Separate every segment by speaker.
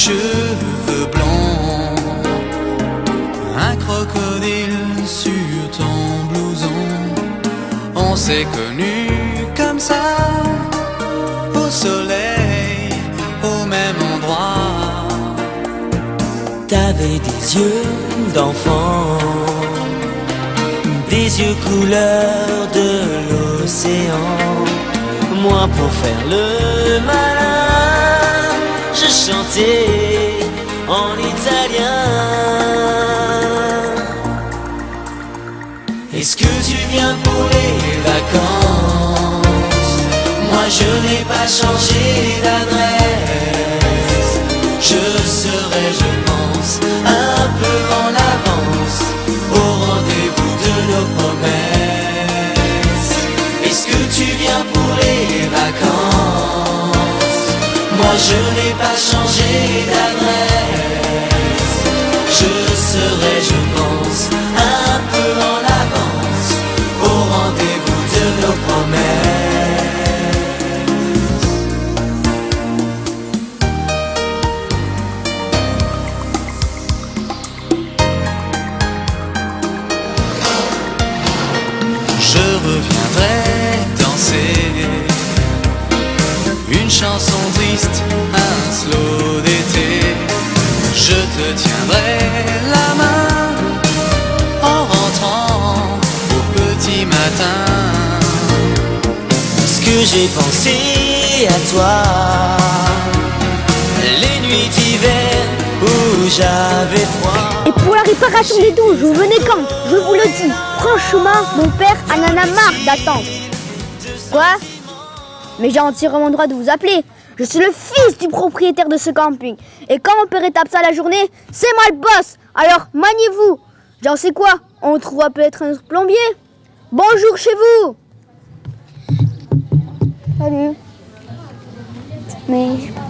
Speaker 1: cheveux blancs, un crocodile sur ton blouson. On s'est connus comme ça, au soleil, au même endroit.
Speaker 2: T'avais des yeux d'enfant, des yeux couleur de l'océan. Moi pour faire le malin, je chantais en italien. Est-ce que tu viens pour les vacances? Moi je n'ai pas changé d'adresse. Je serai, je pense, un peu en avance au rendez-vous de nos promesses. Est-ce que tu viens pour les vacances? Moi je n'ai pas changé d'adresse. Je serai, je pense, un peu en avance au rendez-vous de nos promesses.
Speaker 1: Je reviendrai danser une chanson triste, un slow d'été. Je te tiendrai la main en rentrant au petit matin.
Speaker 2: Est-ce que j'ai pensé à toi les nuits d'hiver où j'avais froid?
Speaker 3: Et pour la réparation des douches, vous venez quand? Je vous le dis, franchement, mon père en a marre d'attendre. Quoi? Mais j'ai entièrement le droit de vous appeler. Je suis le fils du propriétaire de ce camping. Et quand mon père est absent la journée, c'est moi le boss. Alors, maniez-vous. J'en sais quoi? On trouvera peut-être un autre plombier. Bonjour chez vous. Salut. Mais...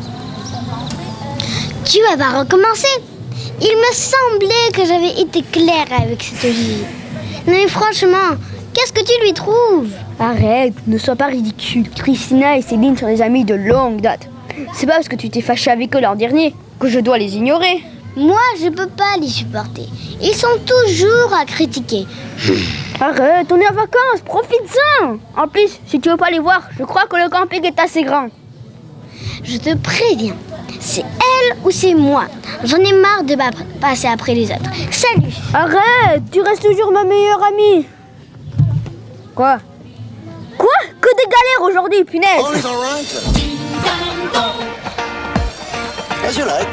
Speaker 4: Tu vas pas recommencer. Il me semblait que j'avais été claire avec cette Olivier. Non mais franchement, qu'est-ce que tu lui trouves?
Speaker 3: Arrête, ne sois pas ridicule. Christina et Céline sont des amies de longue date. C'est pas parce que tu t'es fâché avec eux l'an dernier que je dois les ignorer.
Speaker 4: Moi, je peux pas les supporter. Ils sont toujours à critiquer.
Speaker 3: Arrête, on est en vacances, profite-en. En plus, si tu veux pas les voir, je crois que le camping est assez grand.
Speaker 4: Je te préviens, c'est elle ou c'est moi. J'en ai marre de passer après les autres. Salut.
Speaker 3: Arrête, tu restes toujours ma meilleure amie. Quoi? Quoi? Que des galères aujourd'hui, punaise.
Speaker 5: All is all right. As you like.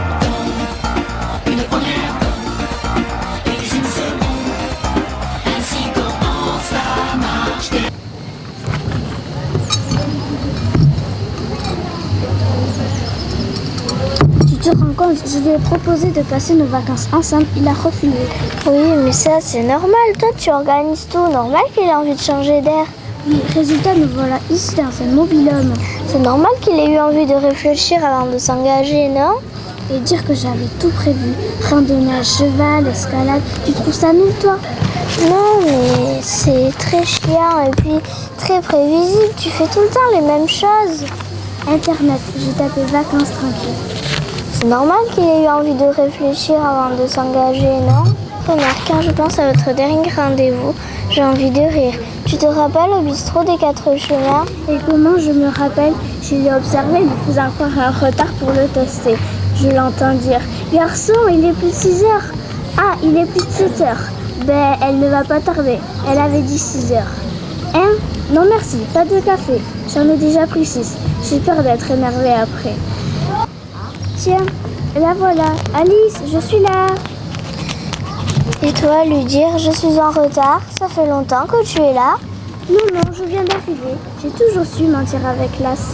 Speaker 3: Tu te rends compte, je lui ai proposé de passer nos vacances ensemble, il a refusé.
Speaker 4: Oui, mais ça c'est normal. Toi, tu organises tout. Normal qu'il ait envie de changer d'air.
Speaker 3: Oui, résultat, nous voilà ici dans un mobil-homme.
Speaker 4: C'est normal qu'il ait eu envie de réfléchir avant de s'engager, non?
Speaker 3: Et dire que j'avais tout prévu. Randonnée à cheval, escalade. Tu trouves ça nul, toi?
Speaker 4: Non, mais c'est très chiant et puis très prévisible. Tu fais tout le temps les mêmes choses.
Speaker 3: Internet, j'ai tapé vacances tranquilles.
Speaker 4: C'est normal qu'il ait eu envie de réfléchir avant de s'engager, non? Remarque, quand je pense à votre dernier rendez-vous, j'ai envie de rire. Tu te rappelles au bistrot des 4 chemins?
Speaker 3: Et comment je me rappelle? Je l'ai observé, lui faisant croire un retard pour le tester. Je l'entends dire « Garçon, il est plus de 6 heures. » Ah, il est plus de 7 heures. Ben, elle ne va pas tarder. Elle avait dit 6 heures. Hein? Non merci, pas de café. J'en ai déjà pris 6. J'ai peur d'être énervée après. Tiens, la voilà. Alice, je suis là.
Speaker 4: Et toi, lui dire « Je suis en retard, ça fait longtemps que tu es là ?»
Speaker 3: Non, non, je viens d'arriver. J'ai toujours su mentir avec classe.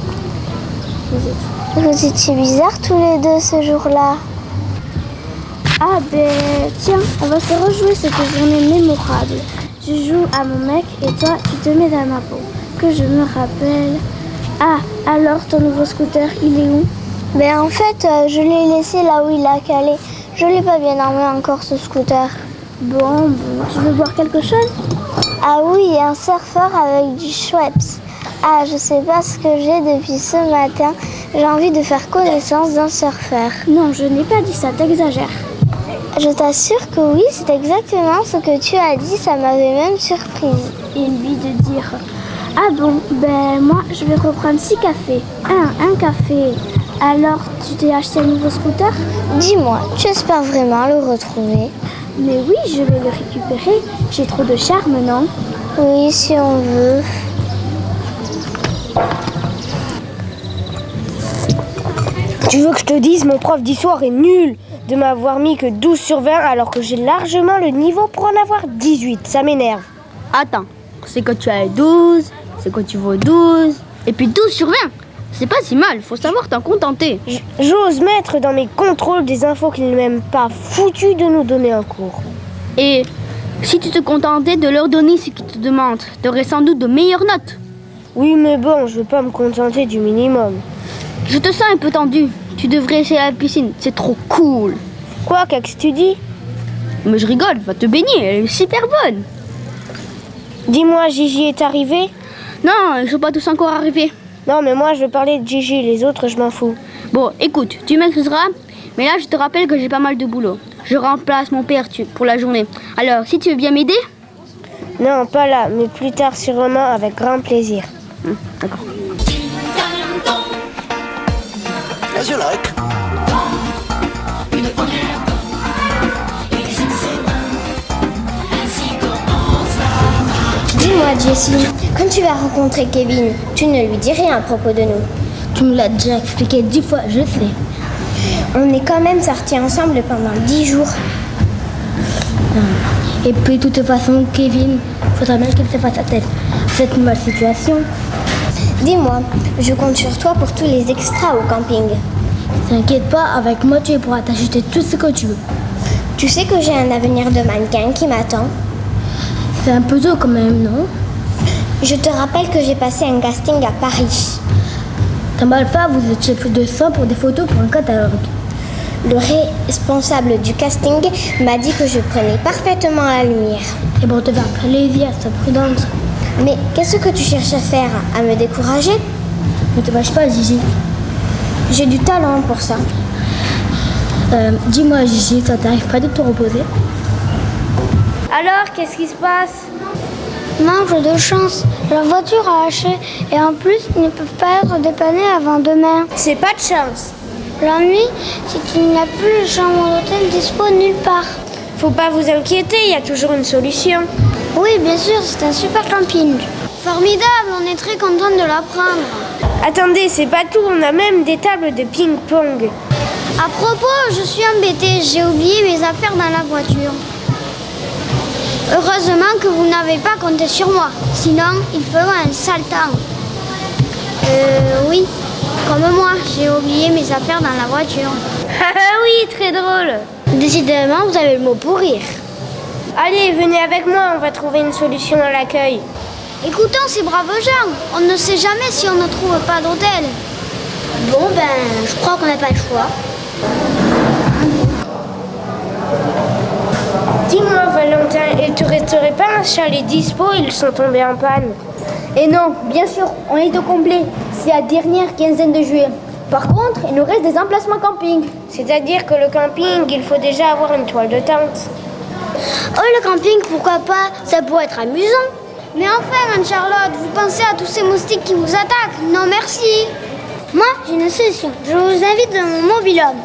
Speaker 4: Vous étiez bizarres tous les deux ce jour-là.
Speaker 3: Ah ben, tiens, on va se rejouer cette journée mémorable. Je joue à mon mec et toi, tu te mets dans ma peau. Que je me rappelle... Ah, alors ton nouveau scooter, il est où?
Speaker 4: Ben en fait, je l'ai laissé là où il a calé. Je l'ai pas bien armé encore ce scooter.
Speaker 3: Bon, tu veux boire quelque chose?
Speaker 4: Ah oui, un surfeur avec du Schweppes. Ah, je sais pas ce que j'ai depuis ce matin. J'ai envie de faire connaissance d'un surfeur.
Speaker 3: Non, je n'ai pas dit ça, t'exagères.
Speaker 4: Je t'assure que oui, c'est exactement ce que tu as dit. Ça m'avait même surprise.
Speaker 3: Et lui de dire « Ah bon, ben moi je vais reprendre 6 cafés. Un café. Alors, tu t'es acheté un nouveau scooter ?»
Speaker 4: Dis-moi, tu espères vraiment le retrouver?
Speaker 3: Mais oui, je vais le récupérer. J'ai trop de charme, non?
Speaker 4: Oui, si on veut.
Speaker 6: Tu veux que je te dise, mon prof d'histoire est nul de m'avoir mis que 12 sur 20 alors que j'ai largement le niveau pour en avoir 18. Ça m'énerve.
Speaker 7: Attends, c'est que tu as 12, c'est que tu vaux 12, et puis 12 sur 20. C'est pas si mal, faut savoir t'en contenter.
Speaker 6: J'ose mettre dans mes contrôles des infos qu'ils n'ont même pas foutu de nous donner en cours.
Speaker 7: Et si tu te contentais de leur donner ce qu'ils te demandent, t'aurais sans doute de meilleures notes.
Speaker 6: Oui, mais bon, je veux pas me contenter du minimum.
Speaker 7: Je te sens un peu tendu. Tu devrais essayer la piscine, c'est trop cool.
Speaker 6: Quoi, qu'est-ce que tu dis?
Speaker 7: Mais je rigole, va te baigner, elle est super bonne.
Speaker 6: Dis-moi, Gigi est arrivé?
Speaker 7: Non, ils sont pas tous encore arrivés.
Speaker 6: Non, mais moi je veux parler de Gigi, les autres je m'en fous.
Speaker 7: Bon, écoute, tu m'excuseras, mais là je te rappelle que j'ai pas mal de boulot. Je remplace mon père pour la journée. Alors, si tu veux bien m'aider?
Speaker 6: Non, pas là, mais plus tard sûrement avec grand plaisir.
Speaker 7: D'accord.
Speaker 5: As you like.
Speaker 4: Dis-moi, Jessie, quand tu vas rencontrer Kevin, tu ne lui dis rien à propos de nous.
Speaker 8: Tu me l'as déjà expliqué 10 fois, je sais.
Speaker 4: On est quand même sortis ensemble pendant 10 jours.
Speaker 8: Et puis, de toute façon, Kevin, faudra bien qu'il se fasse la tête. Cette nouvelle situation.
Speaker 4: Dis-moi, je compte sur toi pour tous les extras au camping.
Speaker 8: T'inquiète pas, avec moi, tu pourras t'acheter tout ce que tu veux.
Speaker 4: Tu sais que j'ai un avenir de mannequin qui m'attend.
Speaker 8: C'est un peu tôt quand même, non?
Speaker 4: Je te rappelle que j'ai passé un casting à Paris.
Speaker 8: T'emballes pas, vous étiez plus de 100 pour des photos pour un catalogue.
Speaker 4: Le responsable du casting m'a dit que je prenais parfaitement la lumière.
Speaker 8: Et pour te faire plaisir, sois prudente.
Speaker 4: Mais qu'est-ce que tu cherches à faire? À me décourager?
Speaker 8: Ne te fâche pas, Gigi.
Speaker 4: J'ai du talent pour ça.
Speaker 8: Dis-moi, Gigi, ça t'arrive pas de te reposer?
Speaker 6: Alors, qu'est-ce qui se passe?
Speaker 4: Manque de chance. Leur voiture a haché et en plus, ils ne peuvent pas être dépannés avant demain.
Speaker 6: C'est pas de chance.
Speaker 4: L'ennui, c'est qu'il n'y a plus de chambre d'hôtel dispo nulle part.
Speaker 6: Faut pas vous inquiéter, il y a toujours une solution.
Speaker 4: Oui, bien sûr, c'est un super camping. Formidable, on est très content de l'apprendre.
Speaker 6: Attendez, c'est pas tout, on a même des tables de ping-pong.
Speaker 4: À propos, je suis embêtée, j'ai oublié mes affaires dans la voiture. Heureusement que vous n'avez pas compté sur moi, sinon il ferait un sale temps. Oui, comme moi, j'ai oublié mes affaires dans la voiture.
Speaker 6: Ah oui, très drôle.
Speaker 4: Décidément, vous avez le mot pour rire.
Speaker 6: Allez, venez avec moi, on va trouver une solution à l'accueil.
Speaker 4: Écoutons ces braves gens, on ne sait jamais si on ne trouve pas d'hôtel.
Speaker 8: Bon, je crois qu'on n'a pas le choix.
Speaker 6: Dis-moi, Valentin, il te resterait pas un chalet dispo, ils sont tombés en panne.
Speaker 7: Et non, bien sûr, on est au complet. C'est la dernière quinzaine de juillet. Par contre, il nous reste des emplacements camping.
Speaker 6: C'est-à-dire que le camping, il faut déjà avoir une toile de tente.
Speaker 4: Oh, le camping, pourquoi pas? Ça pourrait être amusant. Mais enfin, Anne-Charlotte, vous pensez à tous ces moustiques qui vous attaquent? Non, merci. Moi, j'ai une solution. Je vous invite dans mon mobil-home.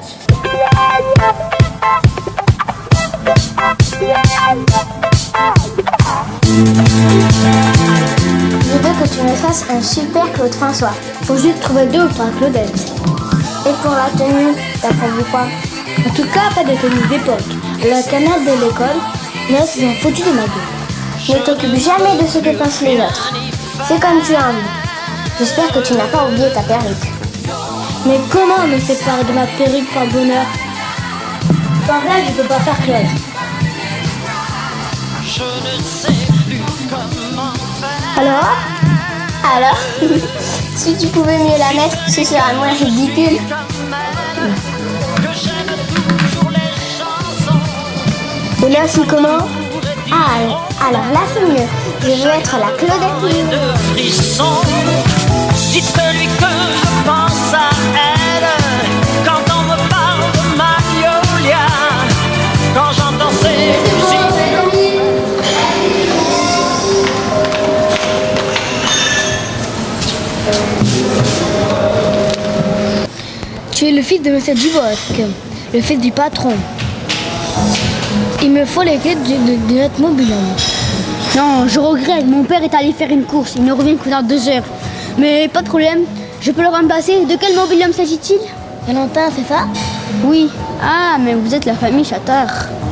Speaker 4: Je veux que tu me fasses un super Claude François.
Speaker 8: Faut juste trouver 2 ou 3 Claudettes.
Speaker 4: Et pour la tenue, t'as prévu quoi?
Speaker 8: En tout cas, pas de tenue d'époque. La canard de l'école, là, ils sont foutus de ma gueule.
Speaker 4: Ne t'occupe jamais de ce que pensent les autres. C'est comme tu as envie. J'espère que tu n'as pas oublié ta perruque.
Speaker 8: Mais comment me séparer de ma perruque par bonheur? Par là, je peux pas faire Claude.
Speaker 4: Alors Si tu pouvais mieux la mettre, ce serait moins ridicule.
Speaker 8: Et là, c'est comment?
Speaker 4: Ah, alors là c'est mieux. Je veux être la Claudette.
Speaker 2: De frissons, dites-lui que je pense à elle quand on me parle de Magnolia, quand j'entends ses musiques.
Speaker 8: Tu es le fils de M. Dubosc, le fils du patron. Il me faut les clés de notre mobil-homme.
Speaker 7: Non, je regrette. Mon père est allé faire une course. Il ne revient que dans 2 heures. Mais pas de problème. Je peux le remplacer. De quel mobil-homme s'agit-il?
Speaker 8: Valentin, c'est ça?
Speaker 7: Oui. Ah, mais vous êtes la famille Chattard.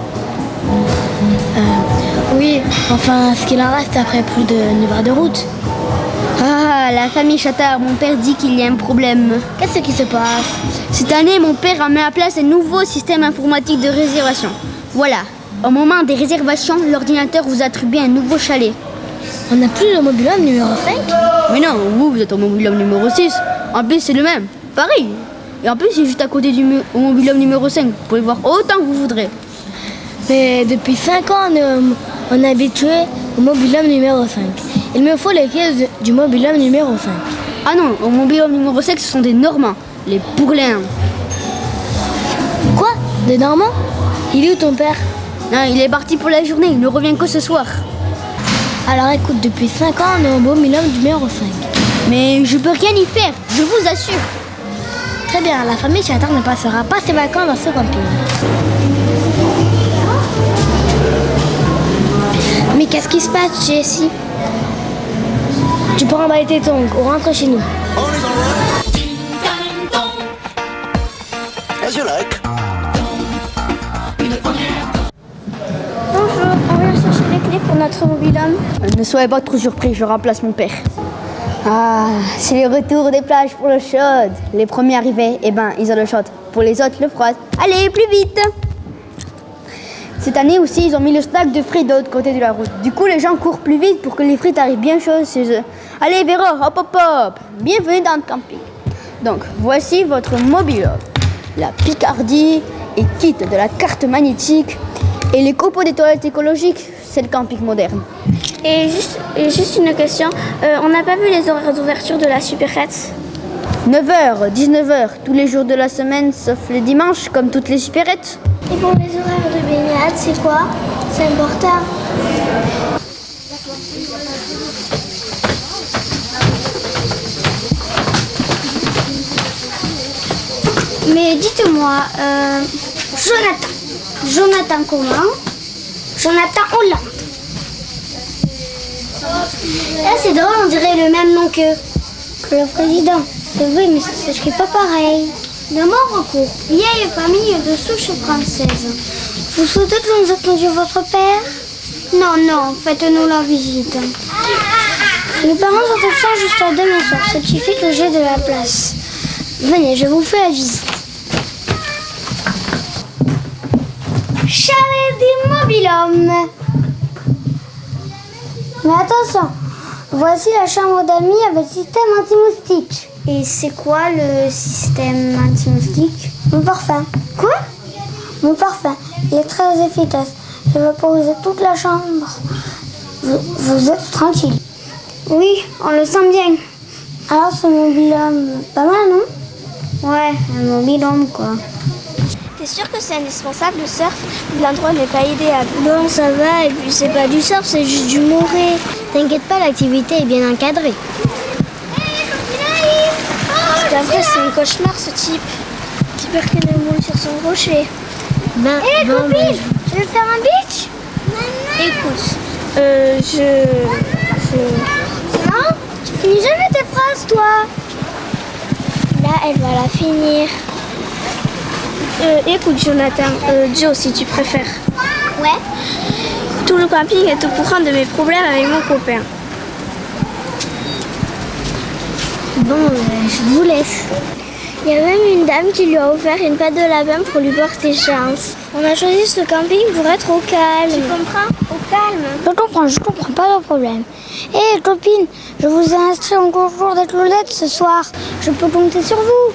Speaker 8: Oui, enfin, ce qu'il en reste après plus de 9 heures de route.
Speaker 7: Ah, la famille Chattard. Mon père dit qu'il y a un problème.
Speaker 8: Qu'est-ce qui se passe?
Speaker 7: Cette année, mon père a mis en place un nouveau système informatique de réservation. Voilà. Au moment des réservations, l'ordinateur vous attribue un nouveau chalet.
Speaker 8: On n'a plus le mobil-homme numéro 5?
Speaker 7: Mais non, vous êtes au mobil-homme numéro 6. En plus, c'est le même. Pareil. Et en plus, c'est juste à côté du mobil-homme numéro 5. Vous pouvez voir autant que vous voudrez.
Speaker 8: Mais depuis 5 ans, on est habitué au mobil-homme numéro 5. Il me faut les clés du mobil-homme numéro 5.
Speaker 7: Ah non, au mobil-homme numéro 5, ce sont des Normands. Les Bourléens.
Speaker 8: Quoi? Des Normands? Il est où ton père?
Speaker 7: Non, il est parti pour la journée. Il ne revient que ce soir.
Speaker 8: Alors écoute, depuis 5 ans, on est au mobil-homme numéro 5.
Speaker 7: Mais je peux rien y faire, je vous assure.
Speaker 8: Très bien, la famille Chattard ne passera pas ses vacances dans ce camping. Mais qu'est-ce qui se passe, Jessie? Tu peux emballer tes tongs, on rentre chez nous.
Speaker 5: As you like.
Speaker 4: Bonjour, on vient chercher les clés pour notre mobil-homme.
Speaker 7: Ne soyez pas trop surpris, je remplace mon père. Ah, c'est le retour des plages pour l'eau chaude. Les premiers arrivés, eh ben, ils ont l'eau chaude. Pour les autres, l'eau froide. Allez, plus vite! Cette année aussi, ils ont mis le stock de frites de l'autre côté de la route. Du coup, les gens courent plus vite pour que les frites arrivent bien chaudes chez eux. Allez, Véro, hop, hop, hop! Bienvenue dans le camping. Donc, voici votre mobil-homme. La Picardie est quitte de la carte magnétique. Et les copeaux des toilettes écologiques, c'est le camping moderne.
Speaker 3: Et juste une question, on n'a pas vu les horaires d'ouverture de la supérette?
Speaker 7: 9h, 19h, tous les jours de la semaine, sauf le dimanche, comme toutes les supérettes.
Speaker 4: Et pour les horaires de baignade, c'est quoi? C'est important. Mais dites-moi, Jonathan comment? Jonathan Hollande. Ah, c'est drôle, on dirait le même nom que le président. C'est vrai, mais ça ne s'écrit pas pareil. De mon recours, vieille famille de souche française. Vous souhaitez que nous attendions votre père? Non, faites-nous la visite. Mes parents sont absents jusqu'à demain soir, ce qui fait que j'ai de la place. Venez, je vous fais la visite. Chalet du mobil-homme. Mais attention, voici la chambre d'amis avec système anti-moustique. Et c'est quoi le système anti-moustique? Mon parfum. Quoi? Mon parfum. Il est très efficace. Je vais vaporise toute la chambre. Vous êtes tranquille. Oui, on le sent bien. Alors ce mobil-homme, pas mal, non? Ouais, un mobil-homme quoi.
Speaker 3: T'es sûr que c'est indispensable le surf? L'endroit n'est pas idéal.
Speaker 4: Bon, ça va, et puis c'est pas du surf, c'est juste du moré. T'inquiète pas, l'activité est bien encadrée.
Speaker 3: C'est pas vrai, c'est un cauchemar ce type qui percute le moule sur son rocher.
Speaker 4: Hé copine, tu veux faire un beach?
Speaker 3: Écoute,
Speaker 4: Non, tu finis jamais tes phrases, toi.
Speaker 3: là elle va la finir. Écoute Jonathan, Joe si tu préfères.
Speaker 4: Ouais.
Speaker 3: Tout le camping est au courant de mes problèmes avec mon copain.
Speaker 4: Bon, je vous laisse.
Speaker 3: Il y a même une dame qui lui a offert une pâte de lapin pour lui porter chance. On a choisi ce camping pour être au calme.
Speaker 4: Tu comprends?
Speaker 3: Au calme.
Speaker 4: Je comprends, pas le problème. Hé copine, je vous ai inscrit au concours des Claudettes ce soir. Je peux compter sur vous?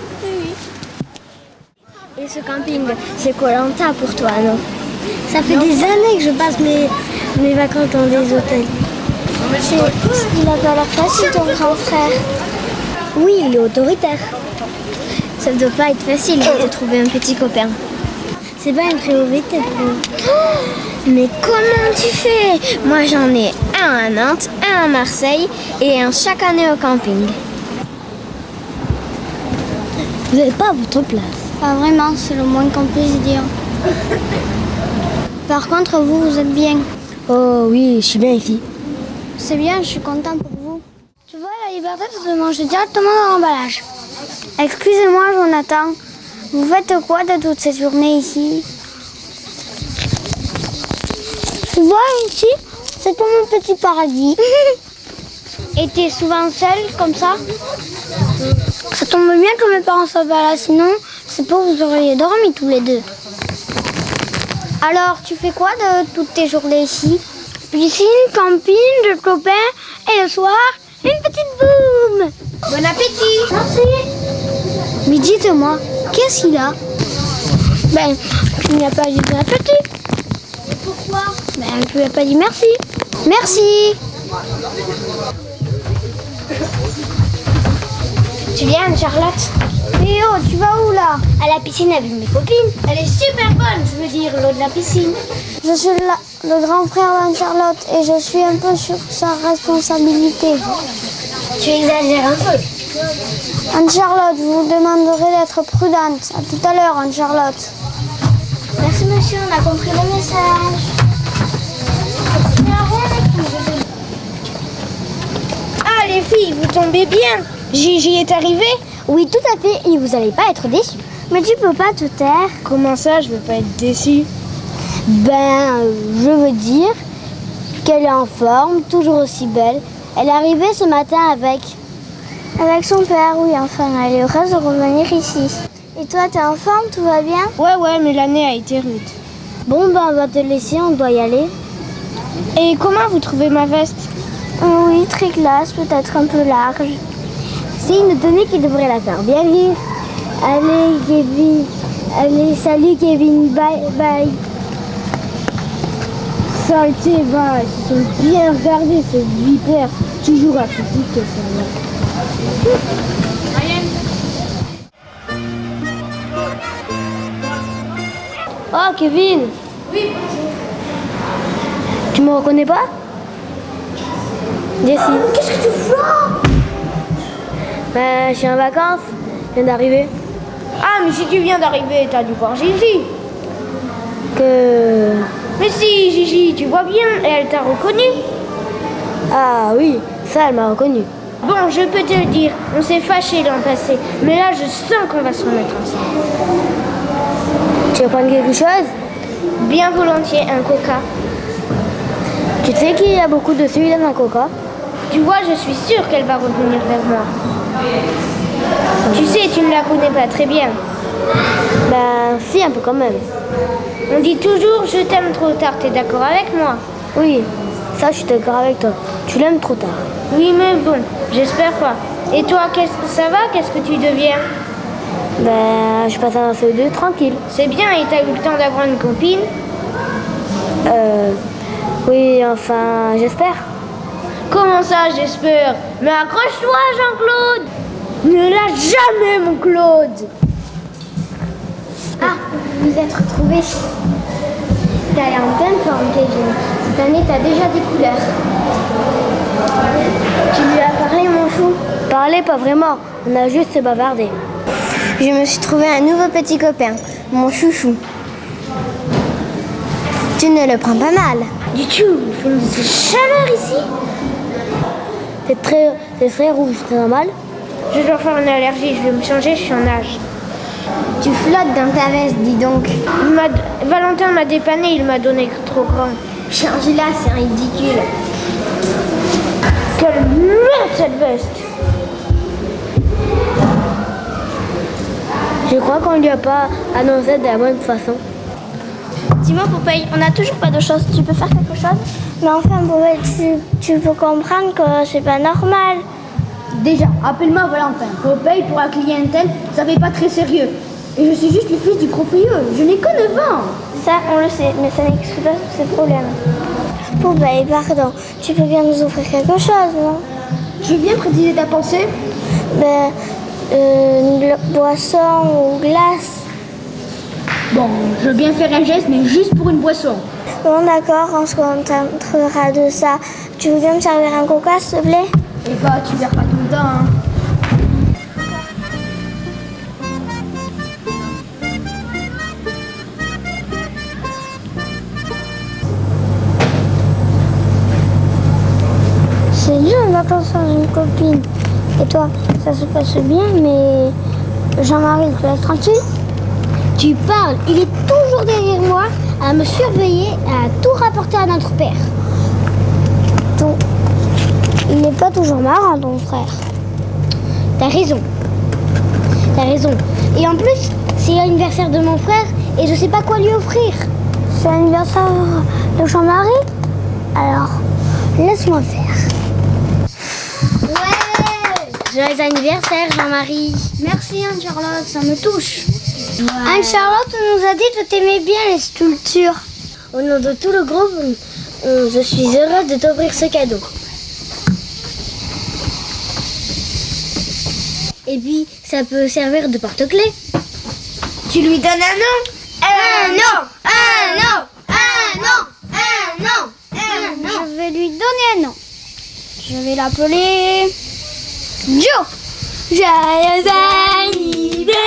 Speaker 3: Et ce camping, c'est Koh-Lanta pour toi, non?
Speaker 4: Ça fait des années que je passe mes vacances dans des hôtels. Il a pas l'air facile, ton grand frère. Oui, il est autoritaire. Ça ne doit pas être facile de trouver un petit copain. C'est pas une priorité pour vous. Mais comment tu fais? Moi, j'en ai un à Nantes, un à Marseille et un chaque année au camping.
Speaker 8: Vous n'avez pas votre place.
Speaker 4: Pas vraiment, c'est le moins qu'on puisse dire. Par contre, vous êtes bien.
Speaker 8: Oh oui, je suis bien ici.
Speaker 4: C'est bien, je suis contente pour vous. Tu vois, la liberté, ça se mange directement dans l'emballage. Excusez-moi, Jonathan. Vous faites quoi de toute cette journée ici? Tu vois, ici, c'est comme un petit paradis. Et t'es souvent seule, comme ça? Ça tombe bien que mes parents soient pas là, sinon, c'est pas vous auriez dormi tous les deux. Alors, tu fais quoi de toutes tes journées ici? Piscine, camping, de copains, et le soir, une petite boum. Bon appétit. Merci. Mais dites-moi, qu'est-ce qu'il a? Ben, tu n'y as pas dit bon appétit. Pourquoi? Ben, tu lui as pas dit merci. Merci. Tu viens, Charlotte? Et oh, tu vas où là? À la piscine avec mes copines. Elle est super bonne, je veux dire, l'eau de la piscine. Je suis le grand frère d'Anne-Charlotte et je suis un peu sur sa responsabilité. Tu exagères un peu. Anne-Charlotte, je vous demanderai d'être prudente. À tout à l'heure, Anne-Charlotte. Merci monsieur, on a compris le message.
Speaker 6: Ah les filles, vous tombez bien. Gigi est arrivé?
Speaker 4: Oui, tout à fait, et vous n'allez pas être déçus. Mais tu peux pas te taire.
Speaker 6: Comment ça, je veux pas être déçue?
Speaker 4: Ben, je veux dire qu'elle est en forme, toujours aussi belle. Elle est arrivée ce matin avec son père, oui, enfin, elle est heureuse de revenir ici. Et toi, t'es en forme, tout va bien?
Speaker 6: Ouais, mais l'année a été rude.
Speaker 4: Bon, ben, on va te laisser, on doit y aller.
Speaker 6: Et comment vous trouvez ma veste?
Speaker 4: Oui, très classe, peut-être un peu large. C'est une tenue qui devrait la faire bien rire. Allez, Kevin. Allez, salut, Kevin. Bye, bye.
Speaker 6: Saleté, va, ils se sont bien regardés, ces vipères. Toujours à critique que ça.
Speaker 8: Oh, Kevin. Oui. Tu me reconnais pas? Jessie.
Speaker 4: Qu'est-ce que tu fais là?
Speaker 8: Ben, je suis en vacances, je viens d'arriver.
Speaker 6: Ah, mais si tu viens d'arriver, t'as dû voir Gigi. Mais si, Gigi, tu vois bien, et elle t'a reconnu.
Speaker 8: Ah oui, ça, elle m'a reconnu.
Speaker 6: Bon, je peux te le dire, on s'est fâchés l'an passé, mais là, je sens qu'on va se remettre ensemble.
Speaker 8: Tu veux prendre quelque chose?
Speaker 6: Bien volontiers, un coca.
Speaker 8: Tu sais qu'il y a beaucoup de sucre dans un coca?
Speaker 6: Tu vois, je suis sûre qu'elle va revenir vers moi. Tu sais, tu ne la connais pas très bien.
Speaker 8: Ben, si, un peu quand même.
Speaker 6: On dit toujours « je t'aime trop tard », t'es d'accord avec moi?
Speaker 8: Oui, ça, je suis d'accord avec toi. Tu l'aimes trop tard.
Speaker 6: Oui, mais bon, j'espère pas. Et toi, ça va? Qu'est-ce que tu deviens?
Speaker 8: Ben, je passe un CE2 tranquille.
Speaker 6: C'est bien, et t'as eu le temps d'avoir une copine?
Speaker 8: Oui, enfin, j'espère.
Speaker 6: Comment ça, j'espère? Mais accroche-toi, Jean-Claude! Ne lâche jamais, mon Claude!
Speaker 4: Ah, vous vous êtes retrouvés. T'as l'air en pleine forme, Kevin. Cette année, t'as déjà des couleurs. Tu lui as parlé, mon chou?
Speaker 8: Parler, pas vraiment. On a juste se bavarder.
Speaker 4: Je me suis trouvé un nouveau petit copain, mon chouchou. Tu ne le prends pas mal.
Speaker 6: Du tout, il fait une chaleur ici.
Speaker 8: C'est très rouge, c'est normal?
Speaker 6: Je dois faire une allergie, je vais me changer, je suis en âge.
Speaker 4: Tu flottes dans ta veste, dis donc.
Speaker 6: Valentin m'a dépanné, il m'a donné trop grand.
Speaker 4: Change-la, c'est ridicule.
Speaker 6: Quelle merde cette veste!
Speaker 8: Je crois qu'on lui a pas annoncé de la bonne façon.
Speaker 4: Dis-moi, Popeye, on n'a toujours pas de choses. Tu peux faire quelque chose? Mais enfin, Popeye, tu peux comprendre que c'est pas normal.
Speaker 7: Déjà, appelle-moi Valentin. Popeye pour la clientèle, ça fait pas très sérieux. Et je suis juste le fils du propriétaire. Je n'ai que 9 ans.
Speaker 4: Ça, on le sait, mais ça n'exclut pas tous ces problèmes. Poupée, pardon, tu peux bien nous offrir quelque chose, non?
Speaker 6: Je veux bien préciser ta pensée.
Speaker 4: Ben, une boisson ou glace.
Speaker 6: Bon, je veux bien faire un geste, mais juste pour une boisson.
Speaker 4: Bon, d'accord, on se contentera de ça. Tu veux bien me servir un coca, s'il te plaît?
Speaker 6: Et bah, tu verras pas tout le temps, hein.
Speaker 4: C'est dur les vacances sans une copine. Et toi, ça se passe bien, mais Jean-Marie, tu laisses tranquille?
Speaker 3: Tu parles, il est toujours derrière moi à me surveiller, à tout rapporter à notre père.
Speaker 4: Il n'est pas toujours marrant, ton frère.
Speaker 3: T'as raison. T'as raison. Et en plus, c'est l'anniversaire de mon frère et je sais pas quoi lui offrir.
Speaker 4: C'est l'anniversaire de Jean-Marie? Alors, laisse-moi faire.
Speaker 3: Ouais! Joyeux anniversaire, Jean-Marie.
Speaker 4: Merci, Anne-Charlotte, ça me touche.
Speaker 3: Ouais.
Speaker 4: Anne-Charlotte nous a dit que t'aimais bien les sculptures.
Speaker 3: Au nom de tout le groupe, je suis heureuse de t'offrir ce cadeau. Et puis, ça peut servir de porte-clés.
Speaker 4: Tu lui donnes un nom?
Speaker 3: Un nom! Un nom! Un nom! Un nom! Un nom!
Speaker 4: Je vais lui donner un nom. Je vais l'appeler Joe.
Speaker 3: Joyeux anniversaire,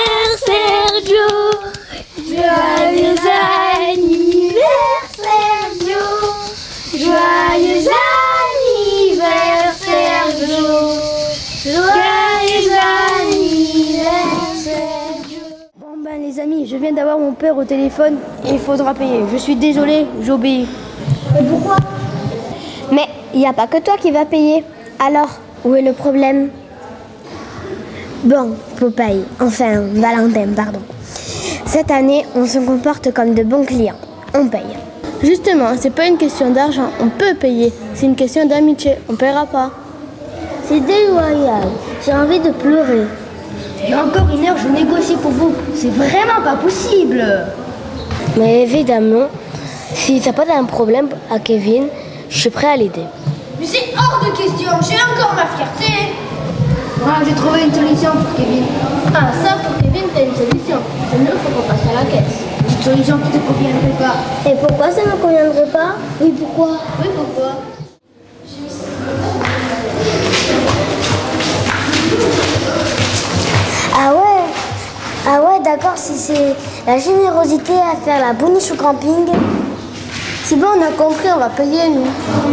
Speaker 3: Joe! Joyeux anniversaire, Joe! Joyeux anniversaire, Joe! Joyeux anniversaire, Joe!
Speaker 6: Bon ben les amis, je viens d'avoir mon père au téléphone et il faudra payer. Je suis désolé, j'obéis.
Speaker 3: Et pourquoi?
Speaker 6: Mais il n'y a pas que toi qui vas payer. Alors, où est le problème? Bon, Popeye, enfin Valentin, pardon. Cette année, on se comporte comme de bons clients. On paye. Justement, c'est pas une question d'argent, on peut payer. C'est une question d'amitié, on paiera pas.
Speaker 3: C'est déloyal. J'ai envie de pleurer.
Speaker 6: Et encore une heure, je négocie pour vous. C'est vraiment pas possible.
Speaker 8: Mais évidemment, si ça pose un problème à Kevin, je suis prêt à l'aider.
Speaker 6: Mais c'est hors de question, j'ai encore ma fierté. Moi, j'ai trouvé une solution pour Kevin.
Speaker 8: Ah, ça pour Kevin, t'as une solution. Il faut qu'on passe à la caisse.
Speaker 6: Une solution qui te conviendrait pas.
Speaker 3: Et pourquoi ça ne me conviendrait pas?
Speaker 8: Oui, pourquoi?
Speaker 6: Oui, pourquoi?
Speaker 3: Ah ouais, d'accord, si c'est la générosité à faire la boniche au camping.
Speaker 6: C'est bon, on a compris, on va payer, nous.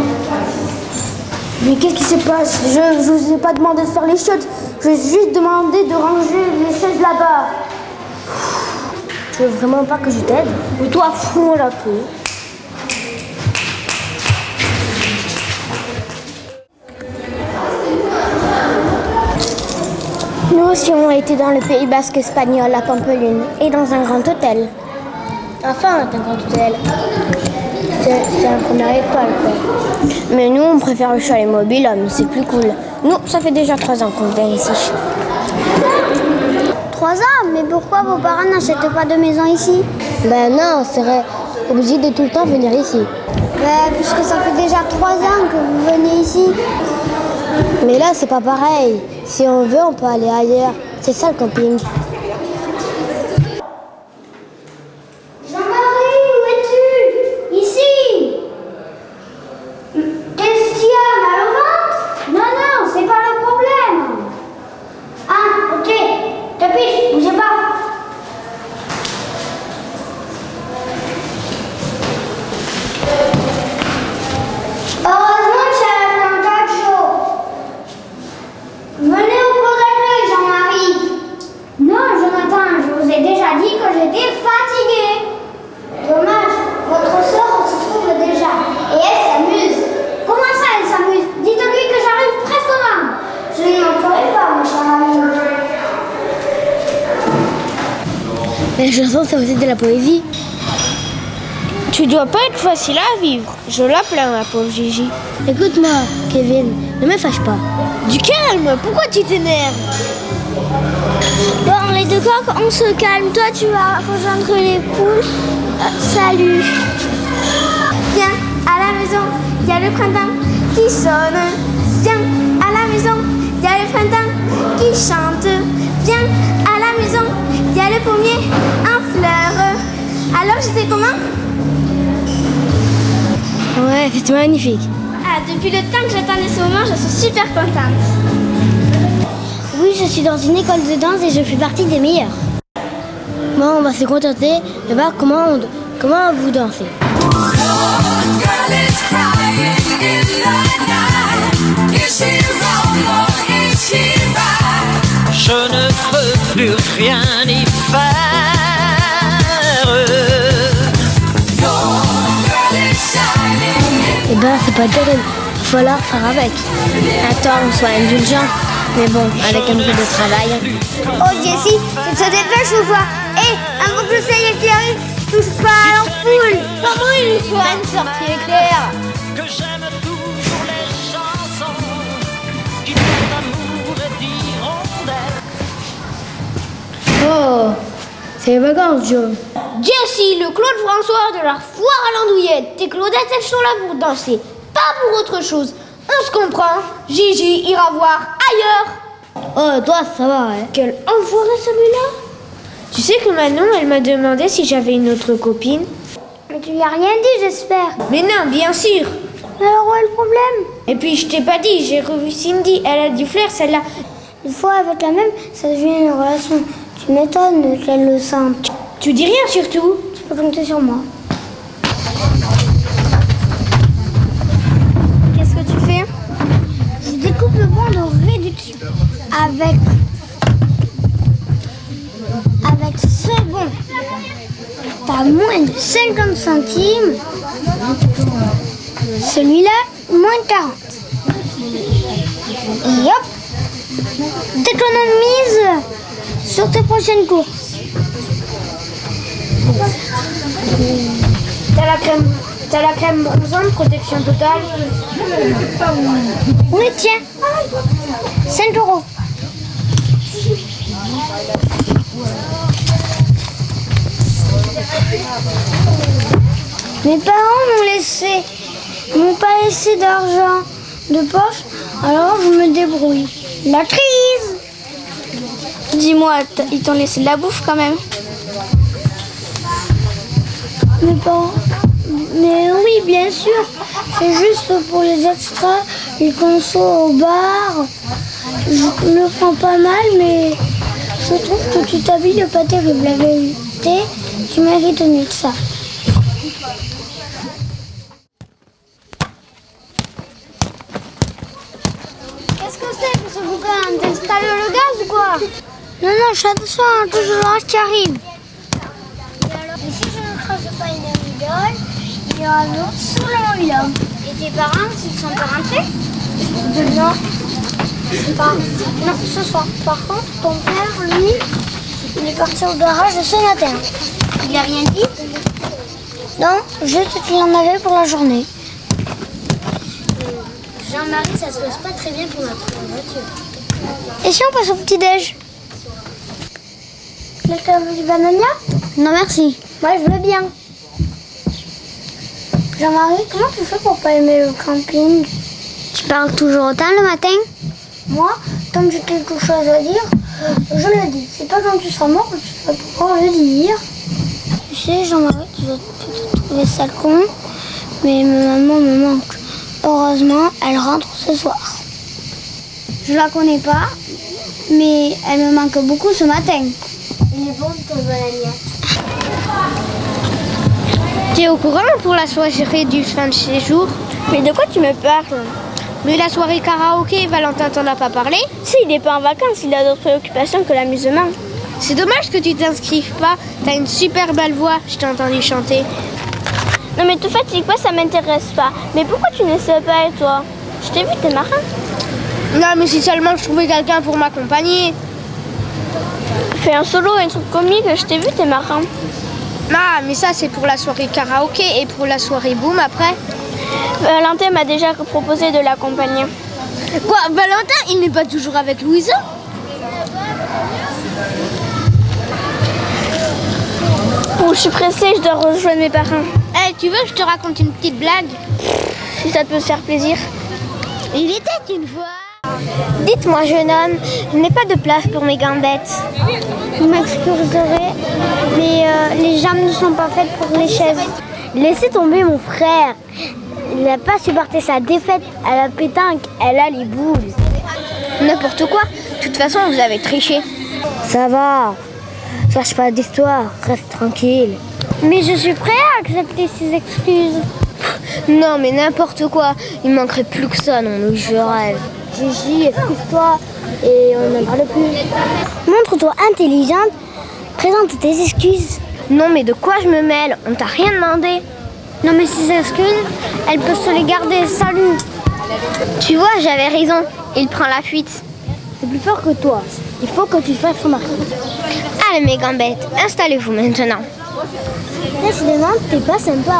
Speaker 6: Mais qu'est-ce qui se passe? Je vous ai pas demandé de faire les chiottes. Je vous ai juste demandé de ranger les chaises là-bas.
Speaker 8: Tu veux vraiment pas que je t'aide?
Speaker 6: Ou toi, fous-moi la peau.
Speaker 3: Nous aussi, on a été dans le Pays Basque espagnol, à Pampelune, et dans un grand hôtel.
Speaker 8: Enfin, un grand hôtel. C'est un première étoile, quoi.
Speaker 6: Mais nous, on préfère le chalet mobile, mais c'est plus cool. Nous, ça fait déjà 3 ans qu'on vient ici.
Speaker 4: 3 ans? Mais pourquoi vos parents n'achètent pas de maison ici?
Speaker 8: Ben non, on serait obligé de tout le temps venir ici.
Speaker 4: Ben, puisque ça fait déjà 3 ans que vous venez ici.
Speaker 8: Mais là, c'est pas pareil. Si on veut, on peut aller ailleurs. C'est ça le camping.
Speaker 4: Jean-Marie, où es-tu? Ici. Qu'est-ce qu'il y a? Mal au ventre? Non, c'est pas le problème. Ah, ok. Capiche, bougez pas. Heureusement que ça a fait un tas de chaud. Venez au porte-clés, Jean-Marie. Non, Jonathan, je vous ai déjà dit que j'étais fatiguée. Dommage, votre sœur se trouve déjà. Et elle s'amuse. Comment ça, elle s'amuse? Dites-lui que j'arrive presque au vent. Je n'en ferai pas, mon cher ami.
Speaker 8: Les chansons, c'est aussi de la poésie.
Speaker 6: Tu dois pas être facile à vivre. Je la plains, ma pauvre Gigi.
Speaker 8: Écoute-moi, Kevin, ne me fâche pas.
Speaker 6: Du calme, pourquoi tu t'énerves?
Speaker 4: Bon, les deux coqs, on se calme. Toi, tu vas rejoindre les poules. Salut. Viens, à la maison.
Speaker 3: il y a le printemps qui sonne. Viens à la maison, il y a le printemps qui chante. Viens à la maison, il y a le pommier en fleurs. Alors j'étais comment?
Speaker 8: Ouais, c'était magnifique.
Speaker 3: Ah, depuis le temps que j'attendais ce moment, je suis super contente.
Speaker 4: Oui, je suis dans une école de danse et je fais partie des meilleures.
Speaker 8: Bon, on va se contenter de voir comment vous dansez.
Speaker 2: Je ne peux plus rien y faire.
Speaker 8: Eh ben, c'est pas terrible. Il va falloir faire avec. Attends, on soit indulgent. Mais bon, avec un peu de travail.
Speaker 4: Oh Jessie, tu te dépêches ou quoi? Avant que le soleil qui arrive, touche pas à l'ampoule. Comment il soit une sortie éclair?
Speaker 2: Que j'aime toujours les chansons qui parlent d'amour et d'hirondelles.
Speaker 8: Oh, c'est les vacances, Joe.
Speaker 4: Jessie, le Claude François de la foire à l'andouillette. Tes Claudettes, elles sont là pour danser, pas pour autre chose. On se comprend, Gigi ira voir ailleurs.
Speaker 8: Oh, toi, ça va, hein.
Speaker 4: Quel enfoiré celui-là.
Speaker 9: Tu sais que Manon, elle m'a demandé si j'avais une autre copine.
Speaker 4: Mais tu lui as rien dit, j'espère.
Speaker 9: Mais non, bien sûr.
Speaker 4: Alors où est le problème?
Speaker 9: Et puis je t'ai pas dit, j'ai revu Cindy, elle a du flair, celle-là.
Speaker 4: Une fois avec la même, ça devient une relation. Tu m'étonnes qu'elle le sente.
Speaker 9: Tu dis rien surtout.
Speaker 4: Tu peux compter sur moi.
Speaker 3: Qu'est-ce que tu fais?
Speaker 4: Je découpe le bon de réduction avec ce bon. T'as moins de 50 centimes. Celui-là, moins de 40. Et hop, t'économises sur tes prochaines courses.
Speaker 9: T'as la crème bronzante, protection totale.
Speaker 4: Oui, tiens. 5 €. Mes parents m'ont pas laissé d'argent de poche, alors je me débrouille. La crise.
Speaker 3: Dis-moi, ils t'ont laissé de la bouffe quand même?
Speaker 4: Mes parents. Mais oui, bien sûr. C'est juste pour les extras, les consos au bar. Je le prends pas mal, mais je trouve que tu t'habilles pas terrible. La vérité, tu mérites mieux que ça. Qu'est-ce que c'est que ce bouquin? T'installes le gaz ou quoi? Non, je attention à tout l'orage qui arrive. Et si je ne crache pas une amygdale, il y aura un autre sous le mobilhome. Et tes parents, s'ils sont pas rentrés? Non. Non, ce soir. Par contre, ton père, lui, il est parti au garage ce matin. Il a rien dit? Non, juste qu'il en avait pour la journée. Jean-Marie, ça se passe pas très bien pour notre voiture. Et si on passe au petit-déj? Quelqu'un veut du banania? Non, merci. Moi, je veux bien. Jean-Marie, comment tu fais pour pas aimer le camping? Tu parles toujours autant le matin? Moi, quand j'ai quelque chose à dire, je le dis. C'est pas quand tu seras mort que tu vas pouvoir le dire. Tu sais, Jean-Marie, tu vas peut-être trouver ça con, mais ma maman me manque. Heureusement, elle rentre ce soir. Je la connais pas, mais elle me manque beaucoup ce matin. Il est bon ton banania.
Speaker 9: T'es au courant pour la soirée du fin de séjour?
Speaker 3: Mais de quoi tu me parles?
Speaker 9: Mais la soirée karaoké, Valentin t'en a pas parlé?
Speaker 3: Si, il n'est pas en vacances, il a d'autres préoccupations que l'amusement.
Speaker 9: C'est dommage que tu t'inscrives pas. T'as une super belle voix, je t'ai entendu chanter.
Speaker 3: Non mais te fatigue pas, ça m'intéresse pas. Mais pourquoi tu n'essaies pas, toi? Je t'ai vu, t'es marin.
Speaker 9: Non, mais si seulement je trouvais quelqu'un pour m'accompagner.
Speaker 3: Fais un solo, un truc comique, je t'ai vu, t'es marin.
Speaker 9: Ah, mais ça c'est pour la soirée karaoké et pour la soirée boom après.
Speaker 3: Valentin m'a déjà proposé de l'accompagner.
Speaker 9: Quoi, Valentin, il n'est pas toujours avec Louisa?
Speaker 3: Oh, je suis pressée, je dois rejoindre mes parents.
Speaker 9: Eh, tu veux que je te raconte une petite blague? si ça peut se faire plaisir. Il était une fois.
Speaker 4: Dites-moi, jeune homme, je n'ai pas de place pour mes gambettes. Vous m'excuserez, mais les jambes ne sont pas faites pour les chaises.
Speaker 6: Laissez tomber mon frère. Il n'a pas supporté sa défaite à la pétanque. Elle a les boules.
Speaker 7: N'importe quoi. De toute façon, vous avez triché.
Speaker 6: Ça va. Cherche pas d'histoire. Reste tranquille.
Speaker 4: Mais je suis prêt à accepter ces excuses.
Speaker 7: Non, mais n'importe quoi. Il manquerait plus que ça, non, je rêve.
Speaker 6: Gigi, excuse-toi et on n'en parle plus. Montre-toi intelligente. Présente tes excuses.
Speaker 7: Non, mais de quoi je me mêle? On t'a rien demandé.
Speaker 4: Non, mais ces excuses, elle peut se les garder. Salut.
Speaker 7: Tu vois, j'avais raison. Il prend la fuite.
Speaker 6: C'est plus fort que toi. Il faut que tu fasses remarquer.
Speaker 7: Allez, mes gambettes, installez-vous maintenant.
Speaker 6: Décidément, t'es pas sympa.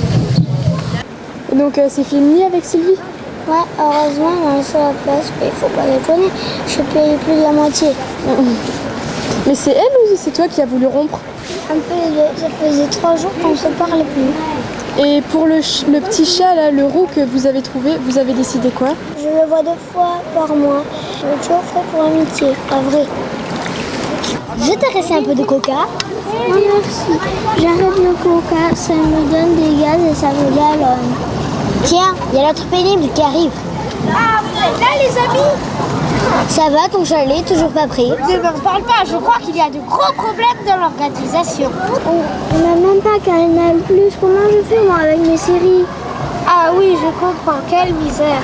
Speaker 9: Donc c'est fini avec Sylvie?
Speaker 3: Ouais, heureusement, on a laissé la place, mais il faut pas déconner, je paye plus de la moitié.
Speaker 9: Mais c'est elle ou c'est toi qui as voulu rompre?
Speaker 3: Un peu les deux, ça faisait 3 jours qu'on ne se parlait plus.
Speaker 9: Et pour le petit chat, là, le roux que vous avez trouvé, vous avez décidé quoi?
Speaker 3: Je le vois 2 fois par mois, je le offre pour amitié, pas vrai.
Speaker 6: Je t'ai resté un peu de coca.
Speaker 3: Non merci, j'arrête le coca, ça me donne des gaz et ça me galonne.
Speaker 6: Tiens, il y a l'autre pénible qui arrive.
Speaker 4: Ah, vous êtes là, les amis?
Speaker 6: Ça va, ton chalet, toujours pas pris?
Speaker 4: Ne m'en parle pas, je crois qu'il y a de gros problèmes dans l'organisation.
Speaker 3: On n'a même pas Canal+, comment je fais moi avec mes séries?
Speaker 4: Ah oui, je comprends, quelle misère.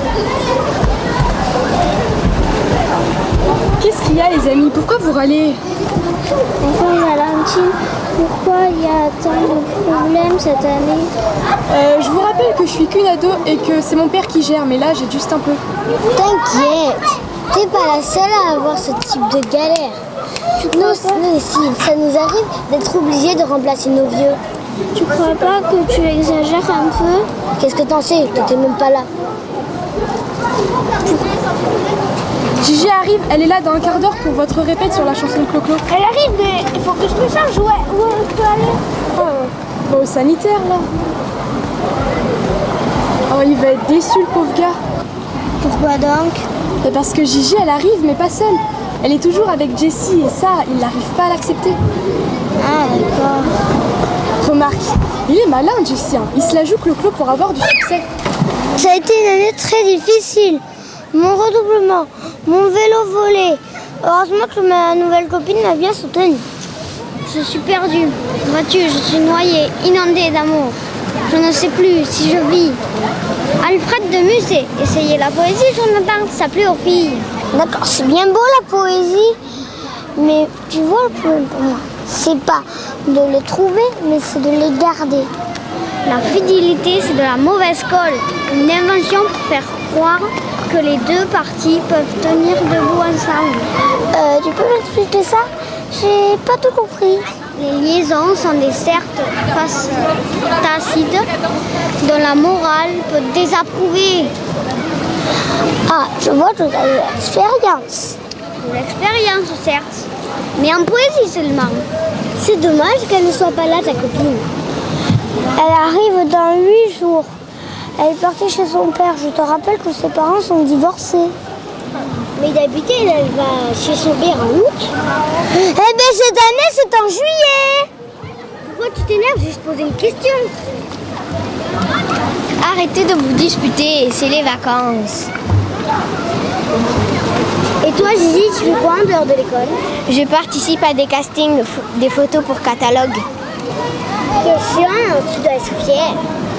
Speaker 9: Qu'est-ce qu'il y a, les amis? Pourquoi vous râlez?
Speaker 3: Enfin, Valentine, pourquoi il y a tant de problèmes cette année?
Speaker 9: Je vous rappelle que je suis qu'une ado et que c'est mon père qui gère, mais là j'ai juste un peu.
Speaker 6: T'inquiète, t'es pas la seule à avoir ce type de galère. Nous aussi, ça nous arrive d'être obligés de remplacer nos vieux.
Speaker 3: Tu crois pas que tu exagères un peu?
Speaker 6: Qu'est-ce que t'en sais? T'étais même pas là.
Speaker 9: Gigi arrive, elle est là dans un quart d'heure pour votre répète sur la chanson de Clo-Clo.
Speaker 4: Elle arrive, mais il faut que je me change. Où on peut aller?
Speaker 9: Bah, au sanitaire, là. Oh, il va être déçu, le pauvre gars.
Speaker 3: Pourquoi donc?
Speaker 9: Bah, parce que Gigi, elle arrive, mais pas seule. Elle est toujours avec Jessie et ça, il n'arrive pas à l'accepter.
Speaker 3: Ah, d'accord.
Speaker 9: Remarque, il est malin, Jessie. Hein. Il se la joue Clo-Clo pour avoir du succès.
Speaker 3: Ça a été une année très difficile. Mon redoublement, mon vélo volé. Heureusement que ma nouvelle copine m'a bien soutenue.
Speaker 4: Je suis perdue. Vois-tu, je suis noyée, inondée d'amour. Je ne sais plus si je vis. Alfred de Musset, essayez la poésie, Jonathan, ça plaît aux filles.
Speaker 3: D'accord, c'est bien beau la poésie, mais tu vois le problème pour moi, c'est pas de les trouver, mais c'est de les garder.
Speaker 4: La fidélité, c'est de la mauvaise colle. Une invention pour faire croire que les deux parties peuvent tenir debout ensemble.
Speaker 3: Tu peux m'expliquer ça? J'ai pas tout compris.
Speaker 4: Les liaisons sont des certes tacites dont la morale peut désapprouver.
Speaker 3: Ah, je vois que tu as eu l'expérience.
Speaker 4: L'expérience, certes, mais en poésie seulement.
Speaker 3: C'est dommage qu'elle ne soit pas là, ta copine. Elle arrive dans 8 jours. Elle est partie chez son père. Je te rappelle que ses parents sont divorcés.
Speaker 6: Mais d'habitude, elle va chez son père en août.
Speaker 3: Eh bien, cette année, c'est en juillet.
Speaker 6: Pourquoi tu t'énerves? J'ai juste posé une question.
Speaker 7: Arrêtez de vous disputer, c'est les vacances.
Speaker 6: Et toi, Gigi, tu fais quoi en dehors de l'école?
Speaker 7: Je participe à des castings, des photos pour catalogue.
Speaker 6: T'es chiant, tu dois être fière.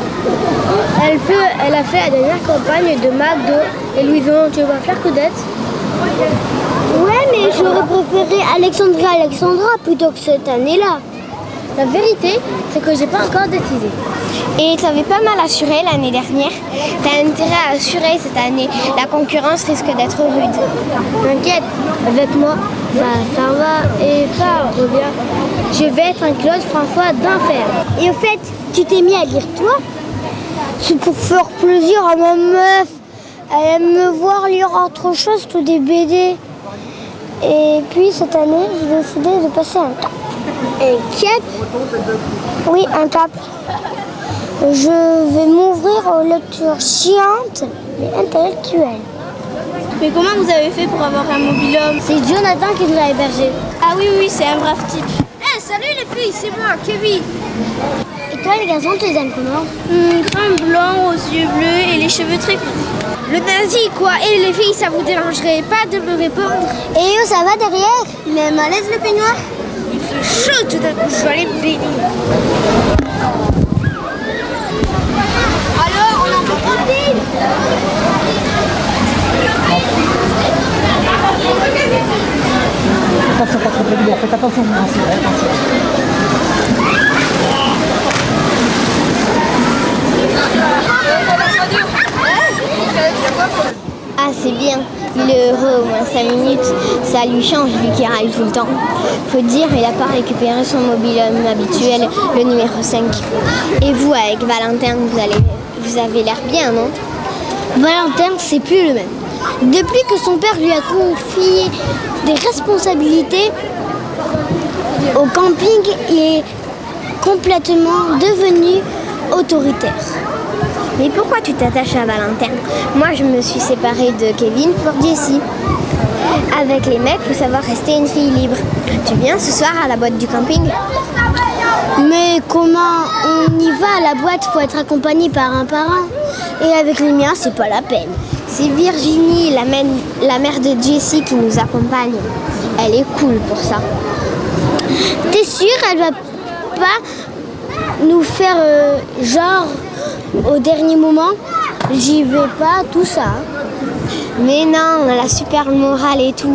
Speaker 8: Elle a fait la dernière campagne de McDo et Louison, tu vas faire Codette?
Speaker 6: Ouais, mais j'aurais préféré Alexandra plutôt que cette année-là.
Speaker 8: La vérité, c'est que j'ai pas encore décidé.
Speaker 7: Et tu avais pas mal assuré l'année dernière. T'as intérêt à assurer cette année. La concurrence risque d'être rude.
Speaker 8: T'inquiète, avec moi, ça va et ça revient. Je vais être un Claude François d'enfer.
Speaker 6: Et au fait, tu t'es mis à lire toi? C'est pour faire plaisir à ma meuf. Elle aime me voir lire autre chose que des BD. Et puis cette année, j'ai décidé de passer un cap.
Speaker 3: Un cap?
Speaker 6: Oui, un cap.
Speaker 4: Je vais m'ouvrir aux lectures chiantes et intellectuelles.
Speaker 3: Mais comment vous avez fait pour avoir un mobil-homme?
Speaker 4: C'est Jonathan qui nous a hébergés.
Speaker 3: Ah oui, c'est un brave type. Salut les filles, c'est moi, Kevin.
Speaker 4: Et toi les garçons, tu les aimes comment?
Speaker 3: Grand blanc, aux yeux bleus et les cheveux très courts. Le nazi quoi. Et les filles, ça vous dérangerait pas de me répondre?
Speaker 4: Et où ça va derrière? Il est malaise le peignoir?
Speaker 3: Il fait chaud tout d'un coup, je vais aller me baigner. Alors, on en fait combien?
Speaker 10: Attention, pas trop de faites attention, attention.
Speaker 6: Ah, c'est bien. Il est heureux au moins 5 minutes. Ça lui change, lui qui râle tout le temps. Faut dire, il n'a pas récupéré son mobil-homme habituel, le numéro 5. Et vous, avec Valentin, vous avez l'air bien, non?
Speaker 4: Valentin, c'est plus le même. Depuis que son père lui a confié des responsabilités au camping, il est complètement devenu autoritaire.
Speaker 6: Mais pourquoi tu t'attaches à Valentin? Moi, je me suis séparée de Kevin pour Jessie. Avec les mecs, il faut savoir rester une fille libre. Tu viens ce soir à la boîte du camping?
Speaker 4: Mais comment on y va à la boîte? Faut être accompagné par un parent. Et avec les miens, c'est pas la peine.
Speaker 6: C'est Virginie, la mère de Jessie, qui nous accompagne. Elle est cool pour ça.
Speaker 4: T'es sûre, elle va pas nous faire genre au dernier moment, j'y vais pas, tout ça?
Speaker 6: Mais non, elle a super le moral et tout.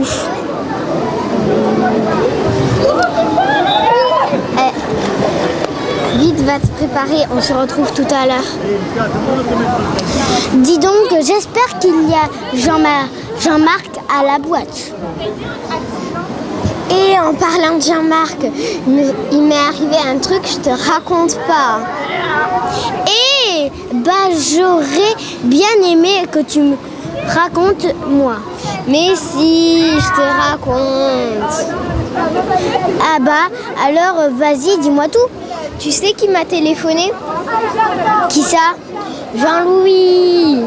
Speaker 6: Vite, va te préparer, on se retrouve tout à l'heure.
Speaker 4: Dis donc, j'espère qu'il y a Jean-Marc à la boîte.
Speaker 6: Et en parlant de Jean-Marc, il m'est arrivé un truc, je te raconte pas.
Speaker 4: Et bah j'aurais bien aimé que tu me racontes moi.
Speaker 6: Mais si, je te raconte.
Speaker 4: Ah bah alors vas-y, dis-moi tout.
Speaker 6: Tu sais qui m'a téléphoné?
Speaker 4: Qui ça?
Speaker 6: Jean-Louis.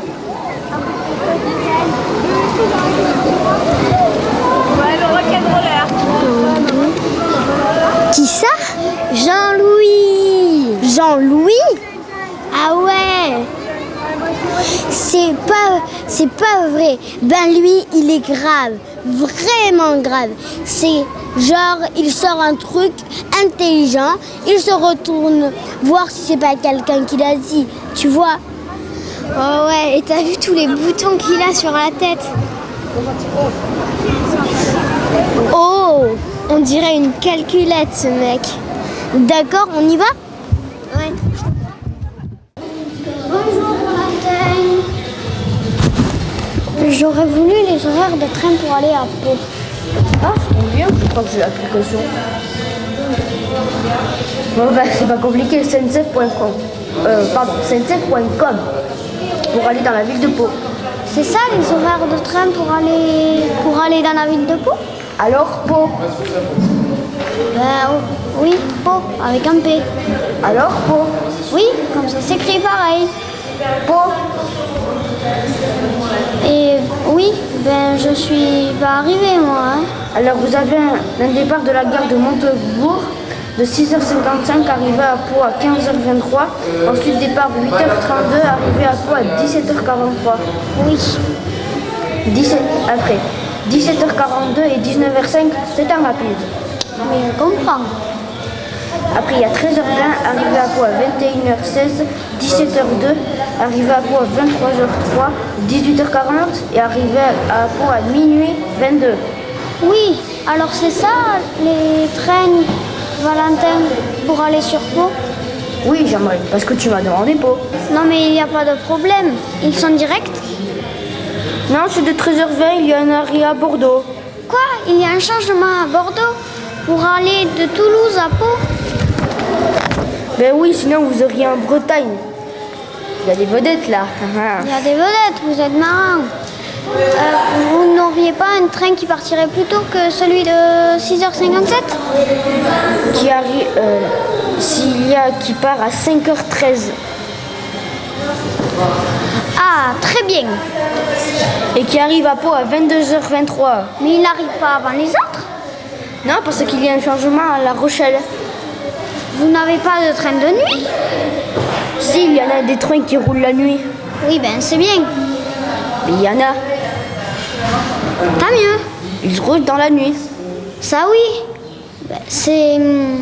Speaker 4: Qui ça?
Speaker 6: Jean-Louis.
Speaker 4: Jean-Louis?
Speaker 6: Ah ouais.
Speaker 4: C'est pas vrai. Ben lui, il est grave. Vraiment grave. C'est genre, il sort un truc intelligent, il se retourne voir si c'est pas quelqu'un qui l'a dit. Tu vois?
Speaker 6: Oh ouais, et t'as vu tous les boutons qu'il a sur la tête?
Speaker 4: Oh,
Speaker 6: on dirait une calculette, ce mec.
Speaker 4: D'accord, on y va?
Speaker 6: Ouais.
Speaker 4: Bonjour, Valentin. J'aurais voulu les horaires de train pour aller à Pau.
Speaker 7: Ah, ça tombe bien, je crois que j'ai l'application. Bon, bah, c'est pas compliqué, sncf.com. Sncf.com pour aller dans la ville de Pau.
Speaker 4: C'est ça les horaires de train pour aller dans la ville de Pau?
Speaker 7: Alors, Pau.
Speaker 4: Ben oui, Pau, avec un P.
Speaker 7: Alors, Pau.
Speaker 4: Oui, comme ça s'écrit pareil.
Speaker 7: Pau.
Speaker 4: Et oui, ben je suis pas arrivée moi. Hein.
Speaker 7: Alors vous avez un départ de la gare de Montebourg de 6h55, arrivé à Pau à 15h23. Ensuite départ de 8h32, arrivé à Pau à 17h43.
Speaker 4: Oui.
Speaker 7: Après 17h42 et 19h05, c'est un rapide.
Speaker 4: Mais je comprends.
Speaker 7: Après il y a 13h20, arrivé à Pau à 21h16, 17h02, arrivé à Pau à 23h03, 18h40 et arrivé à Pau à minuit 22.
Speaker 4: Oui, alors c'est ça les trains, Valentin, pour aller sur Pau?
Speaker 7: Oui, Jean-Marie, parce que tu m'as demandé Pau.
Speaker 4: Non mais il n'y a pas de problème, ils sont directs?
Speaker 7: Non, c'est de 13h20, il y a un arrêt à Bordeaux.
Speaker 4: Quoi? Il y a un changement à Bordeaux pour aller de Toulouse à Pau?
Speaker 7: Ben oui, sinon vous auriez en Bretagne. Il y a des vedettes là.
Speaker 4: Il y a des vedettes, vous êtes marrants. Vous n'auriez pas un train qui partirait plus tôt que celui de 6h57?
Speaker 7: Qui arrive, s'il y a qui part à 5h13.
Speaker 4: Ah, très bien.
Speaker 7: Et qui arrive à Pau à 22h23.
Speaker 4: Mais il n'arrive pas avant les autres?
Speaker 7: Non, parce qu'il y a un changement à La Rochelle.
Speaker 4: Vous n'avez pas de train de nuit?
Speaker 7: Si, il y en a des trains qui roulent la nuit.
Speaker 4: Oui, ben c'est bien.
Speaker 7: Mais il y en a.
Speaker 4: Tant mieux.
Speaker 7: Ils roulent dans la nuit.
Speaker 4: Ça oui. Ben, c'est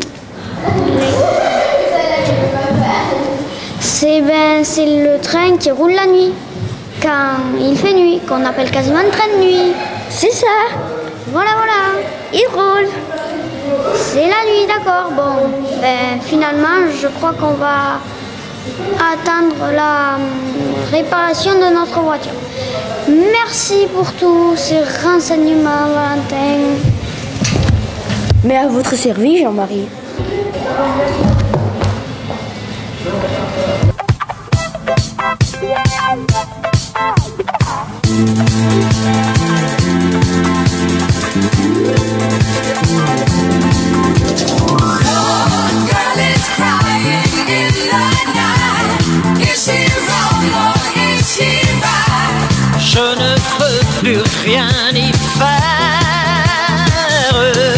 Speaker 4: le train qui roule la nuit. Quand il fait nuit, qu'on appelle quasiment un train de nuit.
Speaker 7: C'est ça.
Speaker 4: Voilà, voilà. Il roule. C'est la nuit, d'accord. Bon, ben finalement, je crois qu'on va attendre la réparation de notre voiture. Merci pour tous ces renseignements, Valentin.
Speaker 7: Mais à votre service, Jean-Marie.
Speaker 2: Je ne peux plus rien y faire.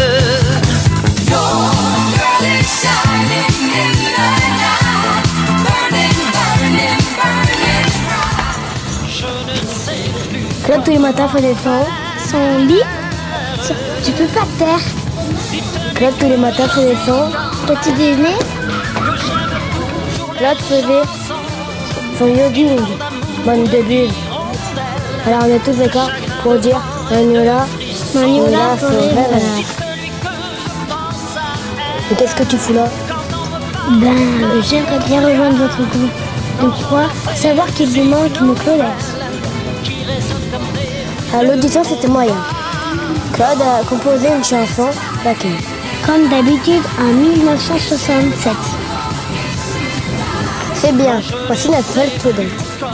Speaker 2: Your girl is shining in the night, burning, burning, burning bright. Je ne sais plus.
Speaker 8: Claude, tous les matins, faisait son lit.
Speaker 4: Tu peux pas te taire.
Speaker 8: Claude, tous les matins, faisait son
Speaker 4: Petit déjeuner.
Speaker 8: Claude faisait son jogging. Bonne de bulle. Alors on est tous d'accord pour dire Magnola forever. Et qu'est-ce que tu fous là?
Speaker 3: Ben, j'aimerais bien rejoindre votre groupe. De quoi? Savoir qu'il lui manque une Claudette.
Speaker 8: À l'audition, c'était moyen. Claude a composé une chanson laquelle?
Speaker 3: Comme d'habitude en 1967.
Speaker 8: C'est bien. Voici notre nouvelle Claudette.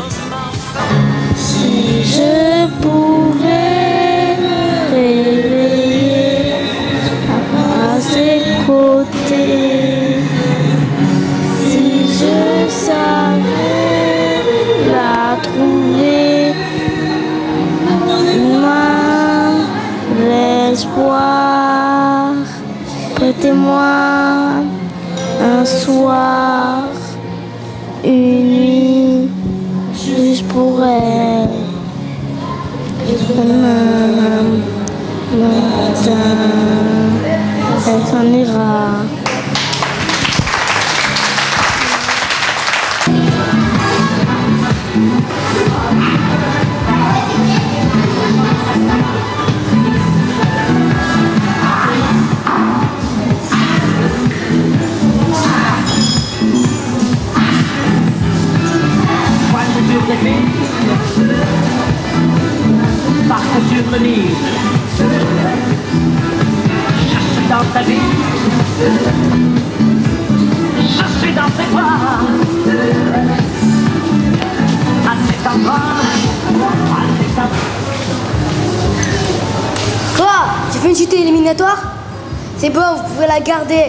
Speaker 3: Si je pouvais me réveiller à ses côtés, si je savais la trouver, loin l'espoir, prêtez-moi un soir, une nuit, juste pour elle. Demain matin, elle s'en ira.
Speaker 2: Parce sur le livre, je suis dans ta vie, je suis dans tes bras, à cet endroit, à cet endroit.
Speaker 7: Quoi? J'ai fait une chute éliminatoire? C'est bon, vous pouvez la garder.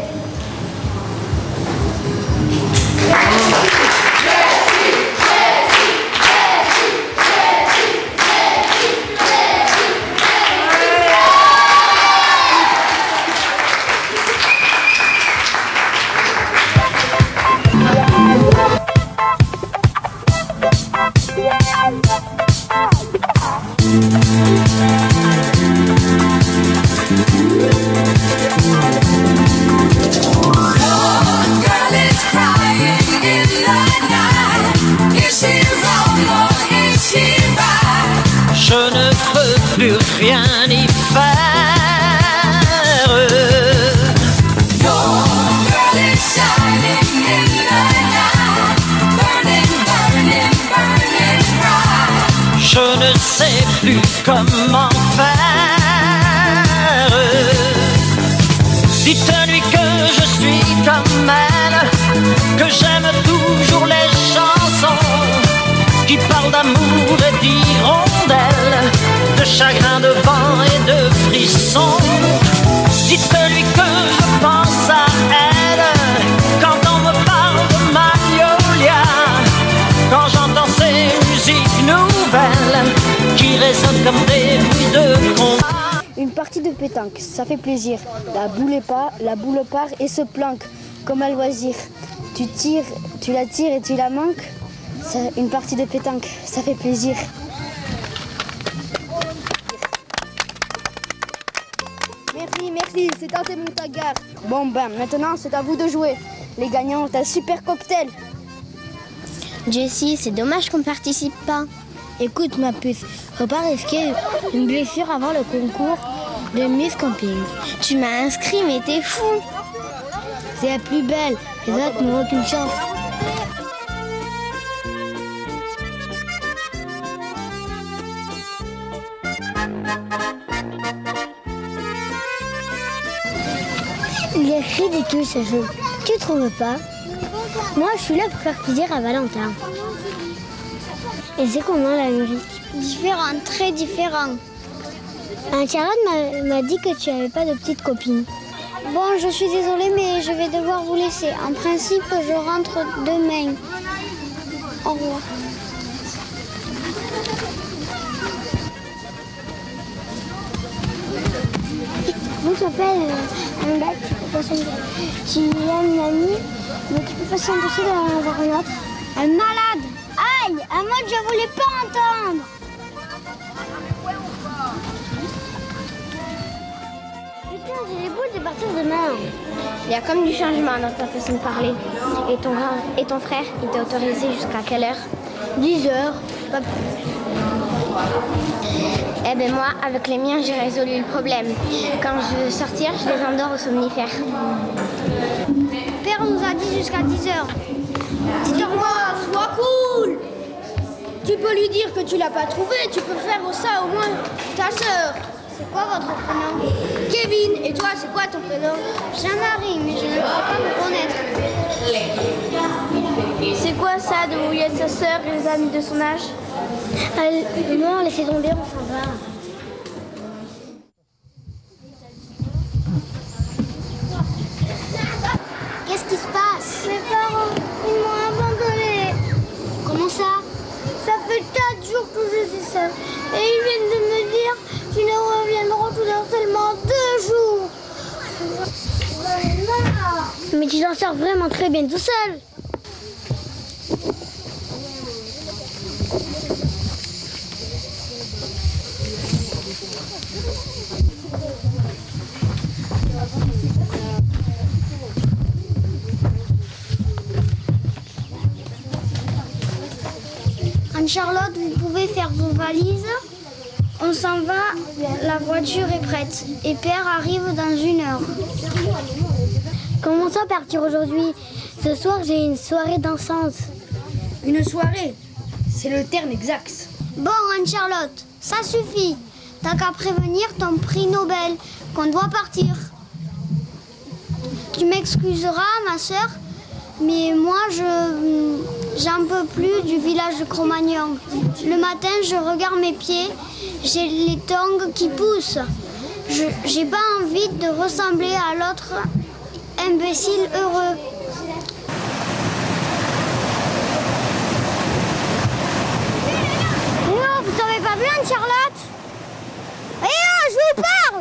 Speaker 2: Girl is crying in
Speaker 6: partie de pétanque, ça fait plaisir. La boule part et se planque, comme à loisir. Tu la tires et tu la manques. Une partie de pétanque, ça fait plaisir. Merci, c'est tenté mon tagare. Bon maintenant c'est à vous de jouer. Les gagnants ont un super cocktail.
Speaker 4: Jessie, c'est dommage qu'on ne participe pas.
Speaker 8: Écoute ma puce, faut pas risquer une blessure avant le concours de Miss Camping.
Speaker 4: Tu m'as inscrit mais t'es fou.
Speaker 8: C'est la plus belle, les autres n'ont aucune chance. Il est ridicule ce jeu, tu trouves pas? Moi je suis là pour faire plaisir à Valentin. Et c'est comment la musique?
Speaker 4: Différent, très différent.
Speaker 8: Charlotte m'a dit que tu n'avais pas de petite copine.
Speaker 4: Bon, je suis désolée, mais je vais devoir vous laisser. En principe, je rentre demain. Au revoir.
Speaker 8: Vous s'appelle un bac, tu aimes une amie, mais tu peux pas s'empêcher d'en avoir une autre.
Speaker 4: Un malade! Aïe! Un mot que je voulais pas entendre!
Speaker 8: Putain, j'ai les boules de partir demain.
Speaker 6: Il y a comme du changement dans ta façon de parler. Et ton frère, il t'a autorisé jusqu'à quelle heure?
Speaker 8: 10 heures.
Speaker 6: Pas plus. Eh ben moi, avec les miens, j'ai résolu le problème. Quand je veux sortir, je les endors au somnifère.
Speaker 4: Père nous a dit jusqu'à 10 heures.
Speaker 11: Dis-moi, sois cool. Tu peux lui dire que tu l'as pas trouvé, tu peux faire ça au moins ta sœur.
Speaker 4: C'est quoi votre prénom?
Speaker 11: Kevin, et toi, c'est quoi ton prénom?
Speaker 4: Jean-Marie, mais je ne crois pas vous connaître.
Speaker 9: C'est quoi ça de mouiller sa sœur et les amis de son âge?
Speaker 8: Non, laissez tomber, on s'en va.
Speaker 4: Qu'est-ce qui se passe? Mes parents, ils m'ont abandonnée.
Speaker 8: Comment ça?
Speaker 4: Ça fait 4 jours que je suis seule. Et ils viennent de me dire qu'ils ne reviendront tout dans seulement 2 jours.
Speaker 8: Mais tu t'en sors vraiment très bien tout seul.
Speaker 4: Anne-Charlotte, vous pouvez faire vos valises. On s'en va, la voiture est prête. Et Père arrive dans 1 heure.
Speaker 8: Comment ça partir aujourd'hui? Ce soir, j'ai une soirée dansante.
Speaker 11: Une soirée, c'est le terme exact.
Speaker 4: Bon, Anne-Charlotte, ça suffit. T'as qu'à prévenir ton prix Nobel qu'on doit partir. Tu m'excuseras, ma soeur, mais moi, j'en peux plus du village de Cro-Magnon. Le matin, je regarde mes pieds, j'ai les tongs qui poussent. J'ai pas envie de ressembler à l'autre imbécile heureux.
Speaker 8: Non, vous savez pas bien, Charlotte? Eh, je vous parle!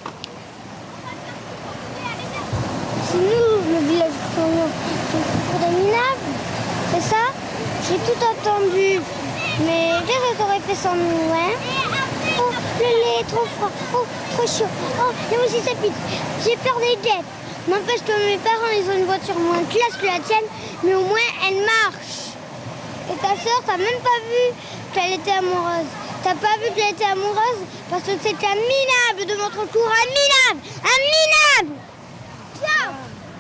Speaker 8: C'est nous, le village de Cro-Magnon. Pour des minables, c'est ça? J'ai tout entendu. Mais qu'est-ce que t'aurais fait sans nous, hein? Oh, le lait est trop froid. Oh, trop chaud. Oh, moi aussi ça pique. J'ai peur des jets. N'empêche que mes parents, ils ont une voiture moins classe que la tienne, mais au moins elle marche. Et ta soeur, t'as même pas vu qu'elle était amoureuse. T'as pas vu qu'elle était amoureuse parce que c'est un minable de notre cour. Un minable! Un minable! Ciao!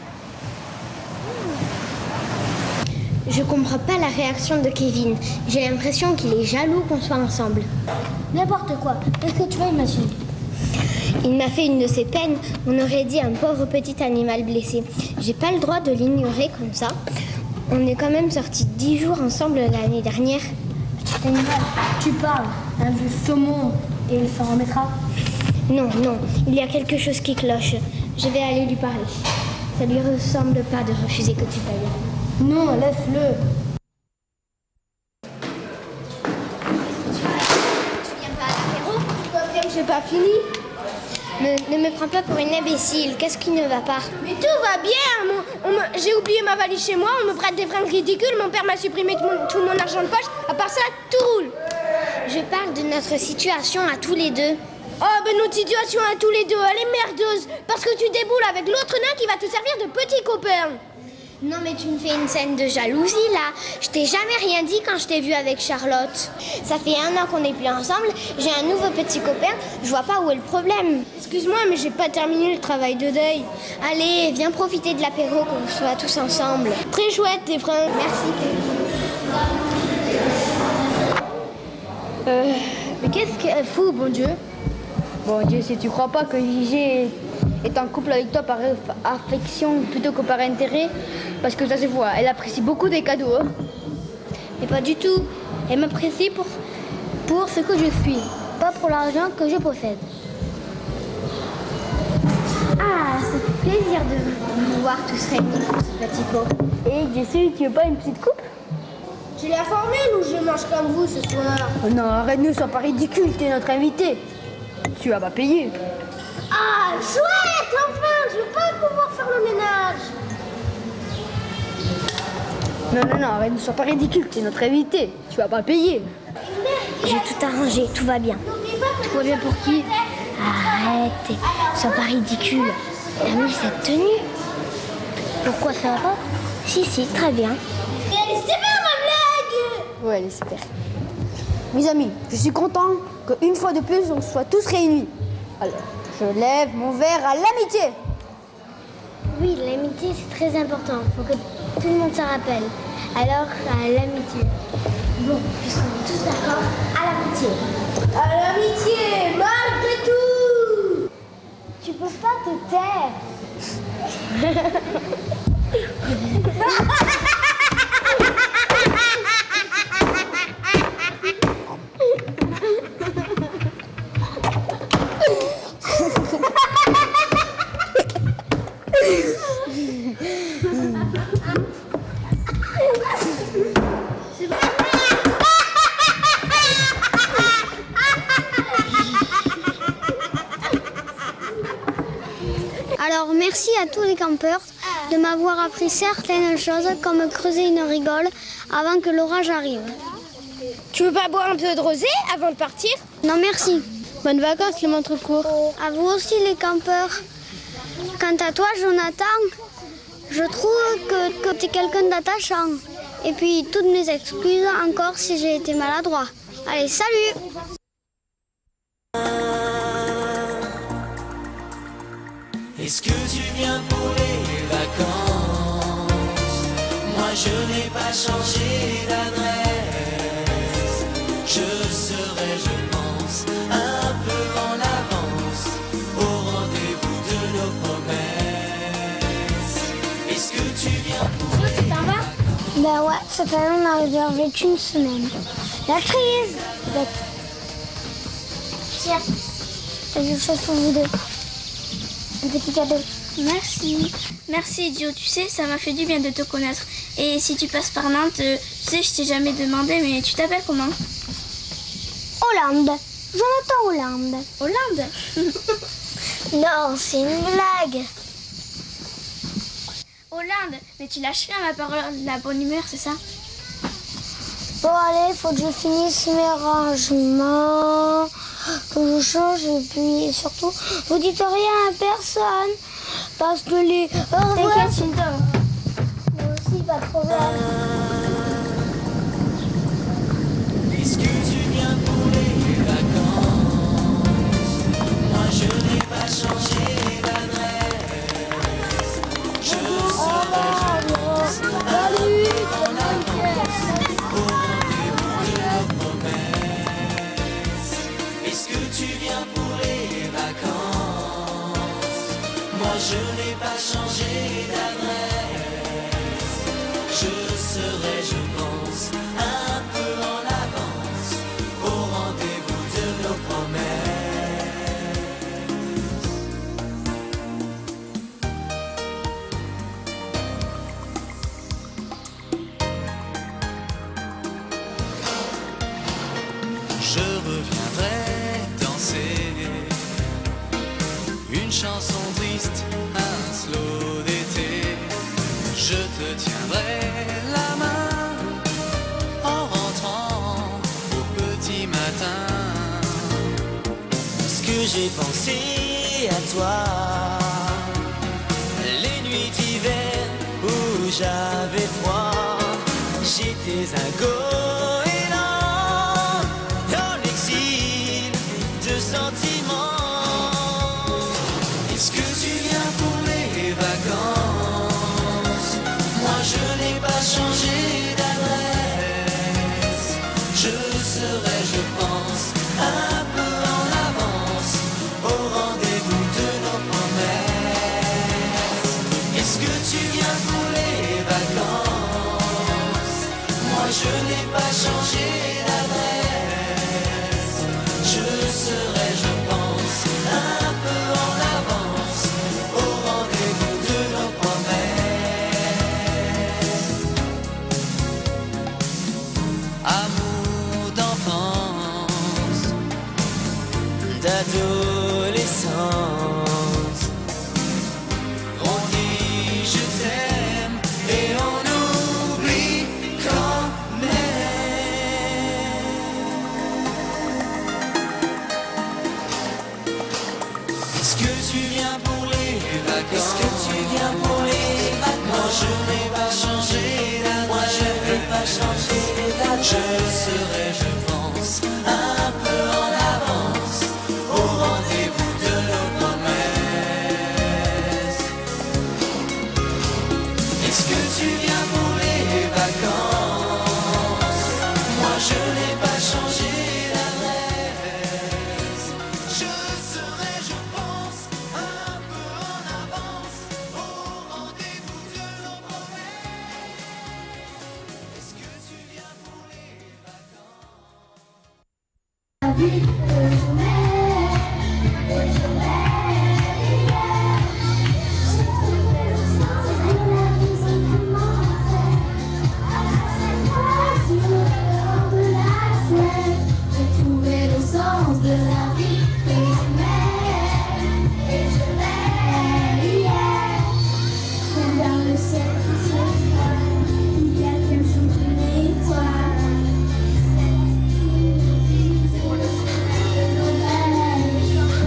Speaker 6: Je comprends pas la réaction de Kevin. J'ai l'impression qu'il est jaloux qu'on soit ensemble.
Speaker 8: N'importe quoi. Qu'est-ce que tu vas imaginer?
Speaker 6: Il m'a fait une de ses peines. On aurait dit un pauvre petit animal blessé. J'ai pas le droit de l'ignorer comme ça. On est quand même sortis 10 jours ensemble l'année dernière.
Speaker 8: Petit animal, tu parles. Un vieux saumon et il s'en remettra.
Speaker 6: Non, il y a quelque chose qui cloche. Je vais aller lui parler. Ça lui ressemble pas de refuser que tu payes.
Speaker 8: Non, laisse-le.
Speaker 11: J'ai pas fini.
Speaker 8: Ne me prends pas pour une imbécile. Qu'est-ce qui ne va pas?
Speaker 11: Mais tout va bien. J'ai oublié ma valise chez moi, on me prête des fringues ridicules, mon père m'a supprimé tout mon argent de poche. À part ça, tout roule.
Speaker 8: Je parle de notre situation à tous les deux.
Speaker 11: Oh, ben notre situation à tous les deux, elle est merdeuse. Parce que tu déboules avec l'autre nain qui va te servir de petit copain.
Speaker 8: Non mais tu me fais une scène de jalousie là. Je t'ai jamais rien dit quand je t'ai vu avec Charlotte. Ça fait 1 an qu'on n'est plus ensemble. J'ai un nouveau petit copain. Je vois pas où est le problème.
Speaker 11: Excuse-moi, mais j'ai pas terminé le travail de deuil.
Speaker 8: Allez, viens profiter de l'apéro qu'on soit tous ensemble.
Speaker 11: Très chouette tes fringues.
Speaker 8: Merci.
Speaker 7: Mais qu'est-ce qu'elle fout, bon Dieu? Bon Dieu, si tu crois pas que Gigi est en couple avec toi par affection plutôt que par intérêt, parce que ça se voit, elle apprécie beaucoup des cadeaux. Hein.
Speaker 8: Mais pas du tout. Elle m'apprécie pour ce que je suis, pas pour l'argent que je possède. Ah, ça fait plaisir de vous voir tous réunis pour ce petit pot.
Speaker 7: Et Jessie, tu veux pas une petite coupe?
Speaker 11: Tu la formule ou je mange comme vous ce soir?
Speaker 7: Oh non, arrête, ne sois pas ridicule, t'es notre invité. Tu vas pas payer.
Speaker 11: Ah, chouette, enfin, je veux pas pouvoir faire le ménage.
Speaker 7: Non, arrête, ne sois pas ridicule, t'es notre invité. Tu vas pas payer.
Speaker 8: J'ai tout arrangé, tout va bien.
Speaker 7: Tout va bien pour qui?
Speaker 8: Arrête, sois pas ridicule. T'as mis cette tenue? Pourquoi ça va pas? Si, très bien.
Speaker 11: Et elle est super ma blague!
Speaker 7: Ouais, elle est super. Mes amis, je suis content qu'une fois de plus, on soit tous réunis. Alors, je lève mon verre à l'amitié.
Speaker 8: Oui, l'amitié, c'est très important. Il faut que tout le monde s'en rappelle. Alors, à l'amitié. Bon, puisqu'on est tous d'accord, à l'amitié.
Speaker 11: À l'amitié, malgré tout!
Speaker 8: Tu peux pas te taire. Alors merci à tous les campeurs de m'avoir appris certaines choses comme creuser une rigole avant que l'orage arrive.
Speaker 11: Tu veux pas boire un peu de rosé avant de partir?
Speaker 8: Non merci.
Speaker 11: Bonnes vacances les Montrecourt.
Speaker 8: À vous aussi les campeurs. Quant à toi Jonathan, je trouve que tu es quelqu'un d'attachant. Et puis toutes mes excuses encore si j'ai été maladroit. Allez, salut!
Speaker 1: Est-ce que tu viens pour les vacances? Moi je n'ai pas changé d'adresse. Je serai, je pense, un peu en avance au rendez-vous de nos promesses. Est-ce que tu viens pour les vacances?
Speaker 8: Ben ouais, cette année on a réservé qu'une semaine. La crise! Tiens, t'as quelque chose pour vous deux. Un petit cadeau.
Speaker 3: Merci. Merci Dio, tu sais, ça m'a fait du bien de te connaître. Et si tu passes par Nantes, tu sais, je t'ai jamais demandé, mais tu t'appelles comment?
Speaker 8: Hollande. Jonathan Hollande.
Speaker 3: Hollande?
Speaker 8: Non, c'est une blague.
Speaker 3: Hollande, mais tu lâches rien ma parole de la bonne humeur, c'est ça?
Speaker 8: Bon allez, faut que je finisse mes rangements, que je change et puis surtout, vous dites rien à personne parce que les...
Speaker 3: T'inquiète, Shinto.
Speaker 8: Moi aussi, pas de problème.
Speaker 1: Est-ce que tu viens pour les vacances? Moi je n'ai pas changé d'adresse. Je serai, je pense, un peu en avance au rendez-vous de nos promesses. Est-ce que tu viens pour les vacances? Moi je n'ai pas changé d'adresse. Je serai, je pense, un peu en avance au rendez-vous de nos promesses. Je reviendrai danser je te tiendrai la main en rentrant au petit matin.
Speaker 2: Est-ce que j'ai pensé à toi, les nuits d'hiver où j'avais froid, j'étais un goéland dans l'exil de sentiments. Est-ce que tu viens pour les vacances? Moi je n'ai pas changé d'adresse. Je serai, je pense, un peu en avance au rendez-vous de nos promesses. Est-ce que tu viens pour les vacances? Moi je n'ai pas changé d'adresse. Je serai, je pense, un peu en avance au rendez-vous de nos promesses. Amour d'enfance, d'adolescence, on dit je t'aime et on oublie quand même. Est-ce que tu viens pour les vacances? Est-ce que tu viens pour les vacances? Moi je n'ai pas changé d'adresse. Moi je n'ai pas changé d'adresse. Je serai, je pense, un peu en avance au rendez-vous de nos promesses. Est-ce que tu viens pour les vacances? Moi je n'ai pas changé d'adresse. Je serai, je pense, un peu en avance au rendez-vous de nos promesses. Est-ce que tu viens pour les vacances?
Speaker 8: La vie que je mets, et je l'ai hier. J'ai trouvé le sens de la vie sans commencer. À chaque fois sur le bord de la Seine, j'ai trouvé le sens de la vie que je mets, et je l'ai hier. Dans le ciel qui se voit, il y a quelque chose d'une étoile. Sur le chemin de nos rêves,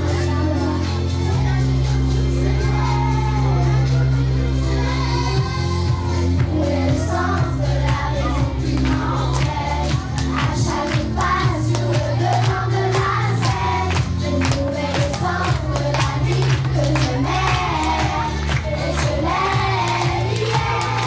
Speaker 8: trouver le sens de la raison qui m'empêche. À chaque pas sur le devant de la scène, j'ai trouvé le sens de la vie que je mets, et je l'ai hier.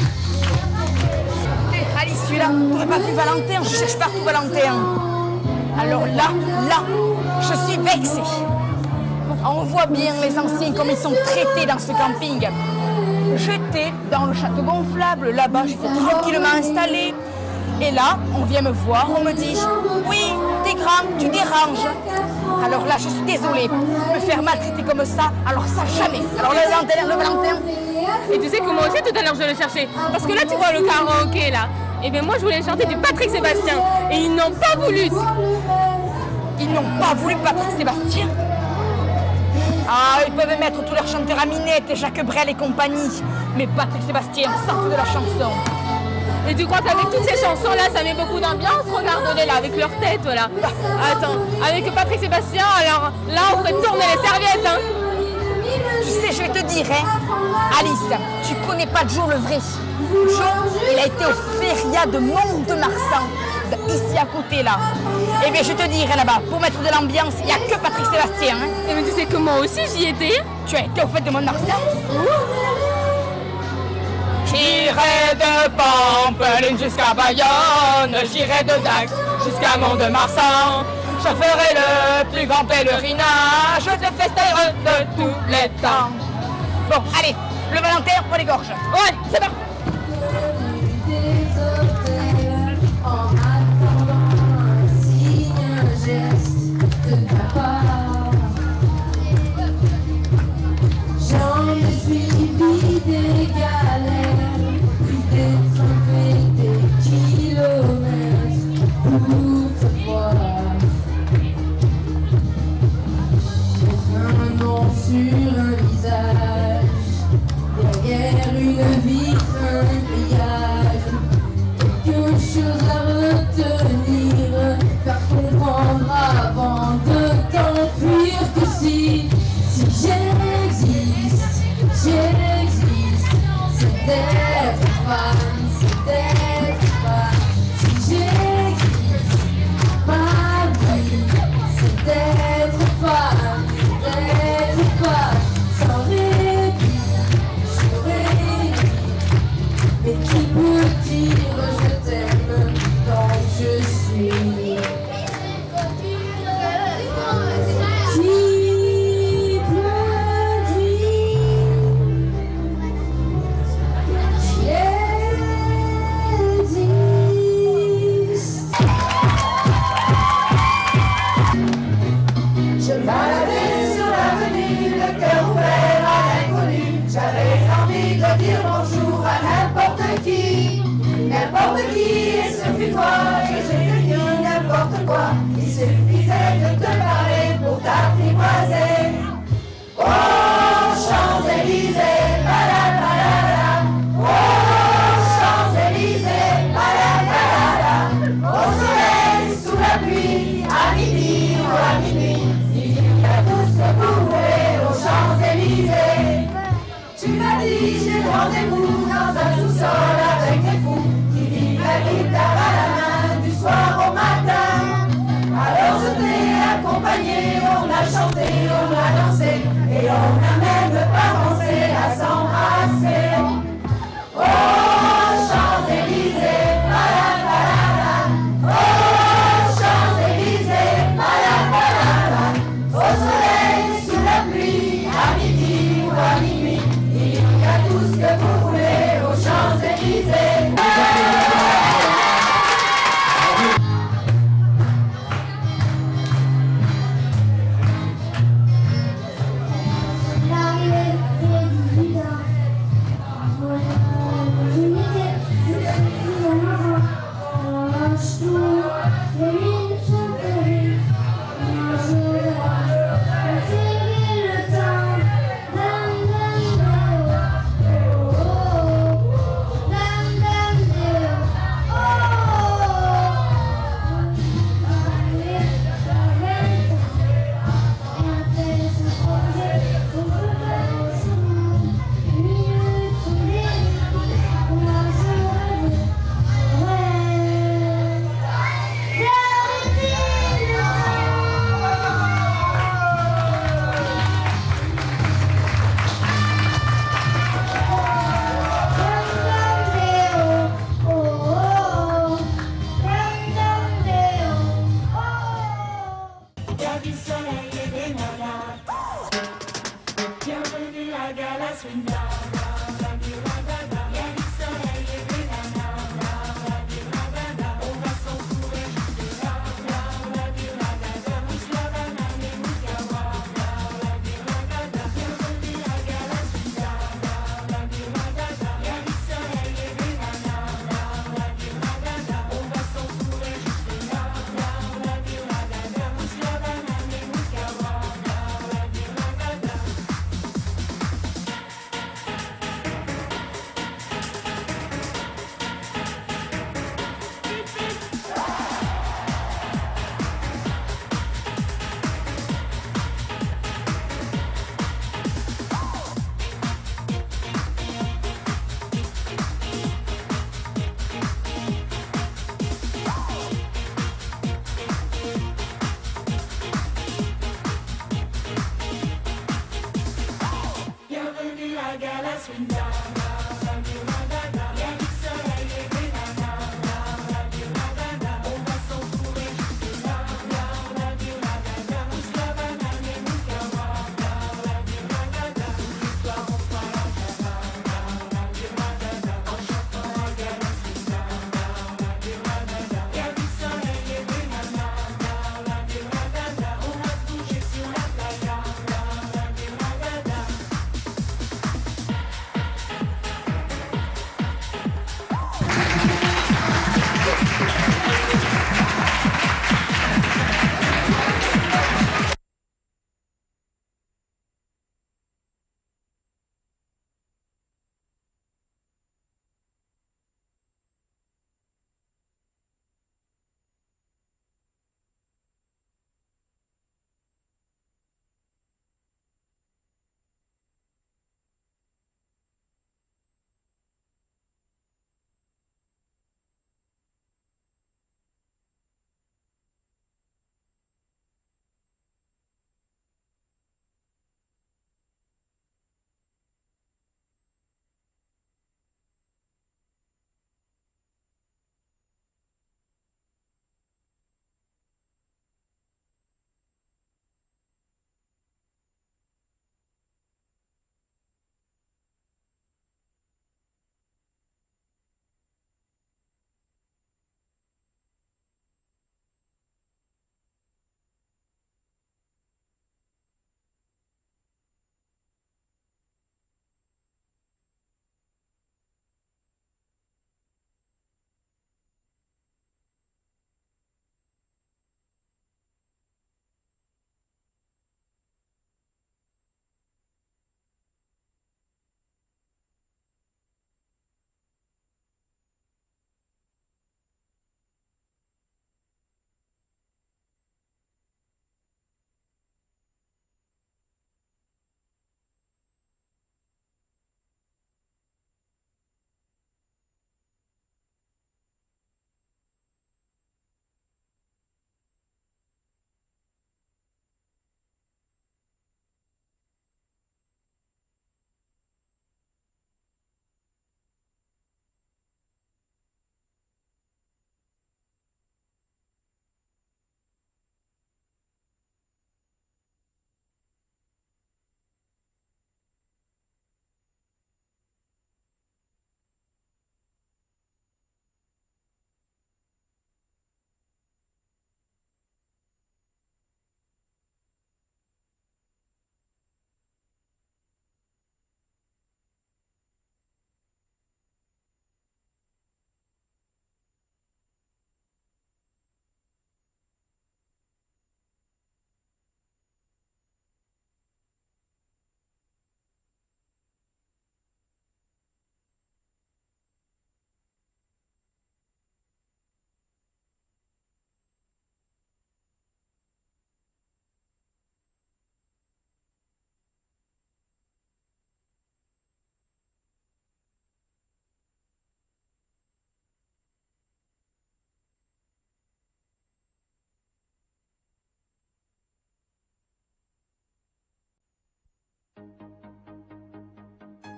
Speaker 12: Alice, celui-là, t'aurais pas vu Valentin? Je cherche partout Valentin. Alors là, je suis vexée. On voit bien les anciens comme ils sont traités dans ce camping. J'étais dans le château gonflable, là-bas, j'étais tranquillement installée. Et là, on vient me voir, on me dit « Oui, t'es grand, tu déranges ». Alors là, je suis désolée, me faire maltraiter comme ça, alors ça jamais. Alors le Valentin,
Speaker 13: Et tu sais que moi aussi tout à l'heure je le cherchais. Parce que là tu vois le karaoké là. Et bien moi je voulais chanter du Patrick Sébastien. Et ils n'ont pas voulu.
Speaker 12: Ils n'ont pas voulu Patrick Sébastien. Ah, ils peuvent mettre tous leurs chanteurs à Minette, Jacques Brel et compagnie. Mais Patrick Sébastien, ça fait de la chanson.
Speaker 13: Et tu crois qu'avec toutes ces chansons là ça met beaucoup d'ambiance? Regarde-les là avec leur tête là. Attends, avec Patrick Sébastien alors là on ferait tourner les serviettes hein.
Speaker 12: Tu sais, je vais te dire, hein, Alice, tu connais pas Joe le vrai. Joe, il a été au Feria de Mont-de-Marsan, ici à côté là. Et bien je te dirai là-bas, pour mettre de l'ambiance, il n'y a que Patrick Sébastien. Hein.
Speaker 13: Et mais tu sais que moi aussi j'y étais.
Speaker 12: Tu as été au fête de Mont-de-Marsan? J'irai de Pampelune jusqu'à Bayonne, j'irai de Dax jusqu'à Mont-de-Marsan. Je ferai le plus grand pèlerinage de festaire de tous les temps. Bon, allez, le Valentin, on l'égorge. Ouais, c'est parti.
Speaker 8: En attendant un signe, un geste de ta part, j'en suis vidé des galères, puis des trompés, des kilomètres pour te voir. Un nom sur un visage, derrière une vie
Speaker 1: dire bonjour à n'importe qui, et ce fut toi, et j'ai dit n'importe quoi. Il suffisait de te parler pour t'apprivoiser. Oh, Champs-Élysées, balabalala. Oh, Champs-Élysées, balabalala. Au soleil, sous la pluie, à midi ou à minuit, il y a tout ce que vous voulez aux Champs-Élysées. Tu m'as dit, j'ai rendez-vous dans un sous-sol avec des fous qui vivent la guitare à la main du soir au matin. Alors je t'ai accompagné, on a chanté, on a dansé et on n'a même pas pensé à s'embrasser. Oh, Champs-Élysées, balabalala. Oh, Champs-Élysées, balabalala. Au soleil, sous la pluie, à midi ou à minuit, il y a tout ce que vous voulez aux Champs-Élysées. La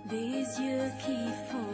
Speaker 1: des yeux qui font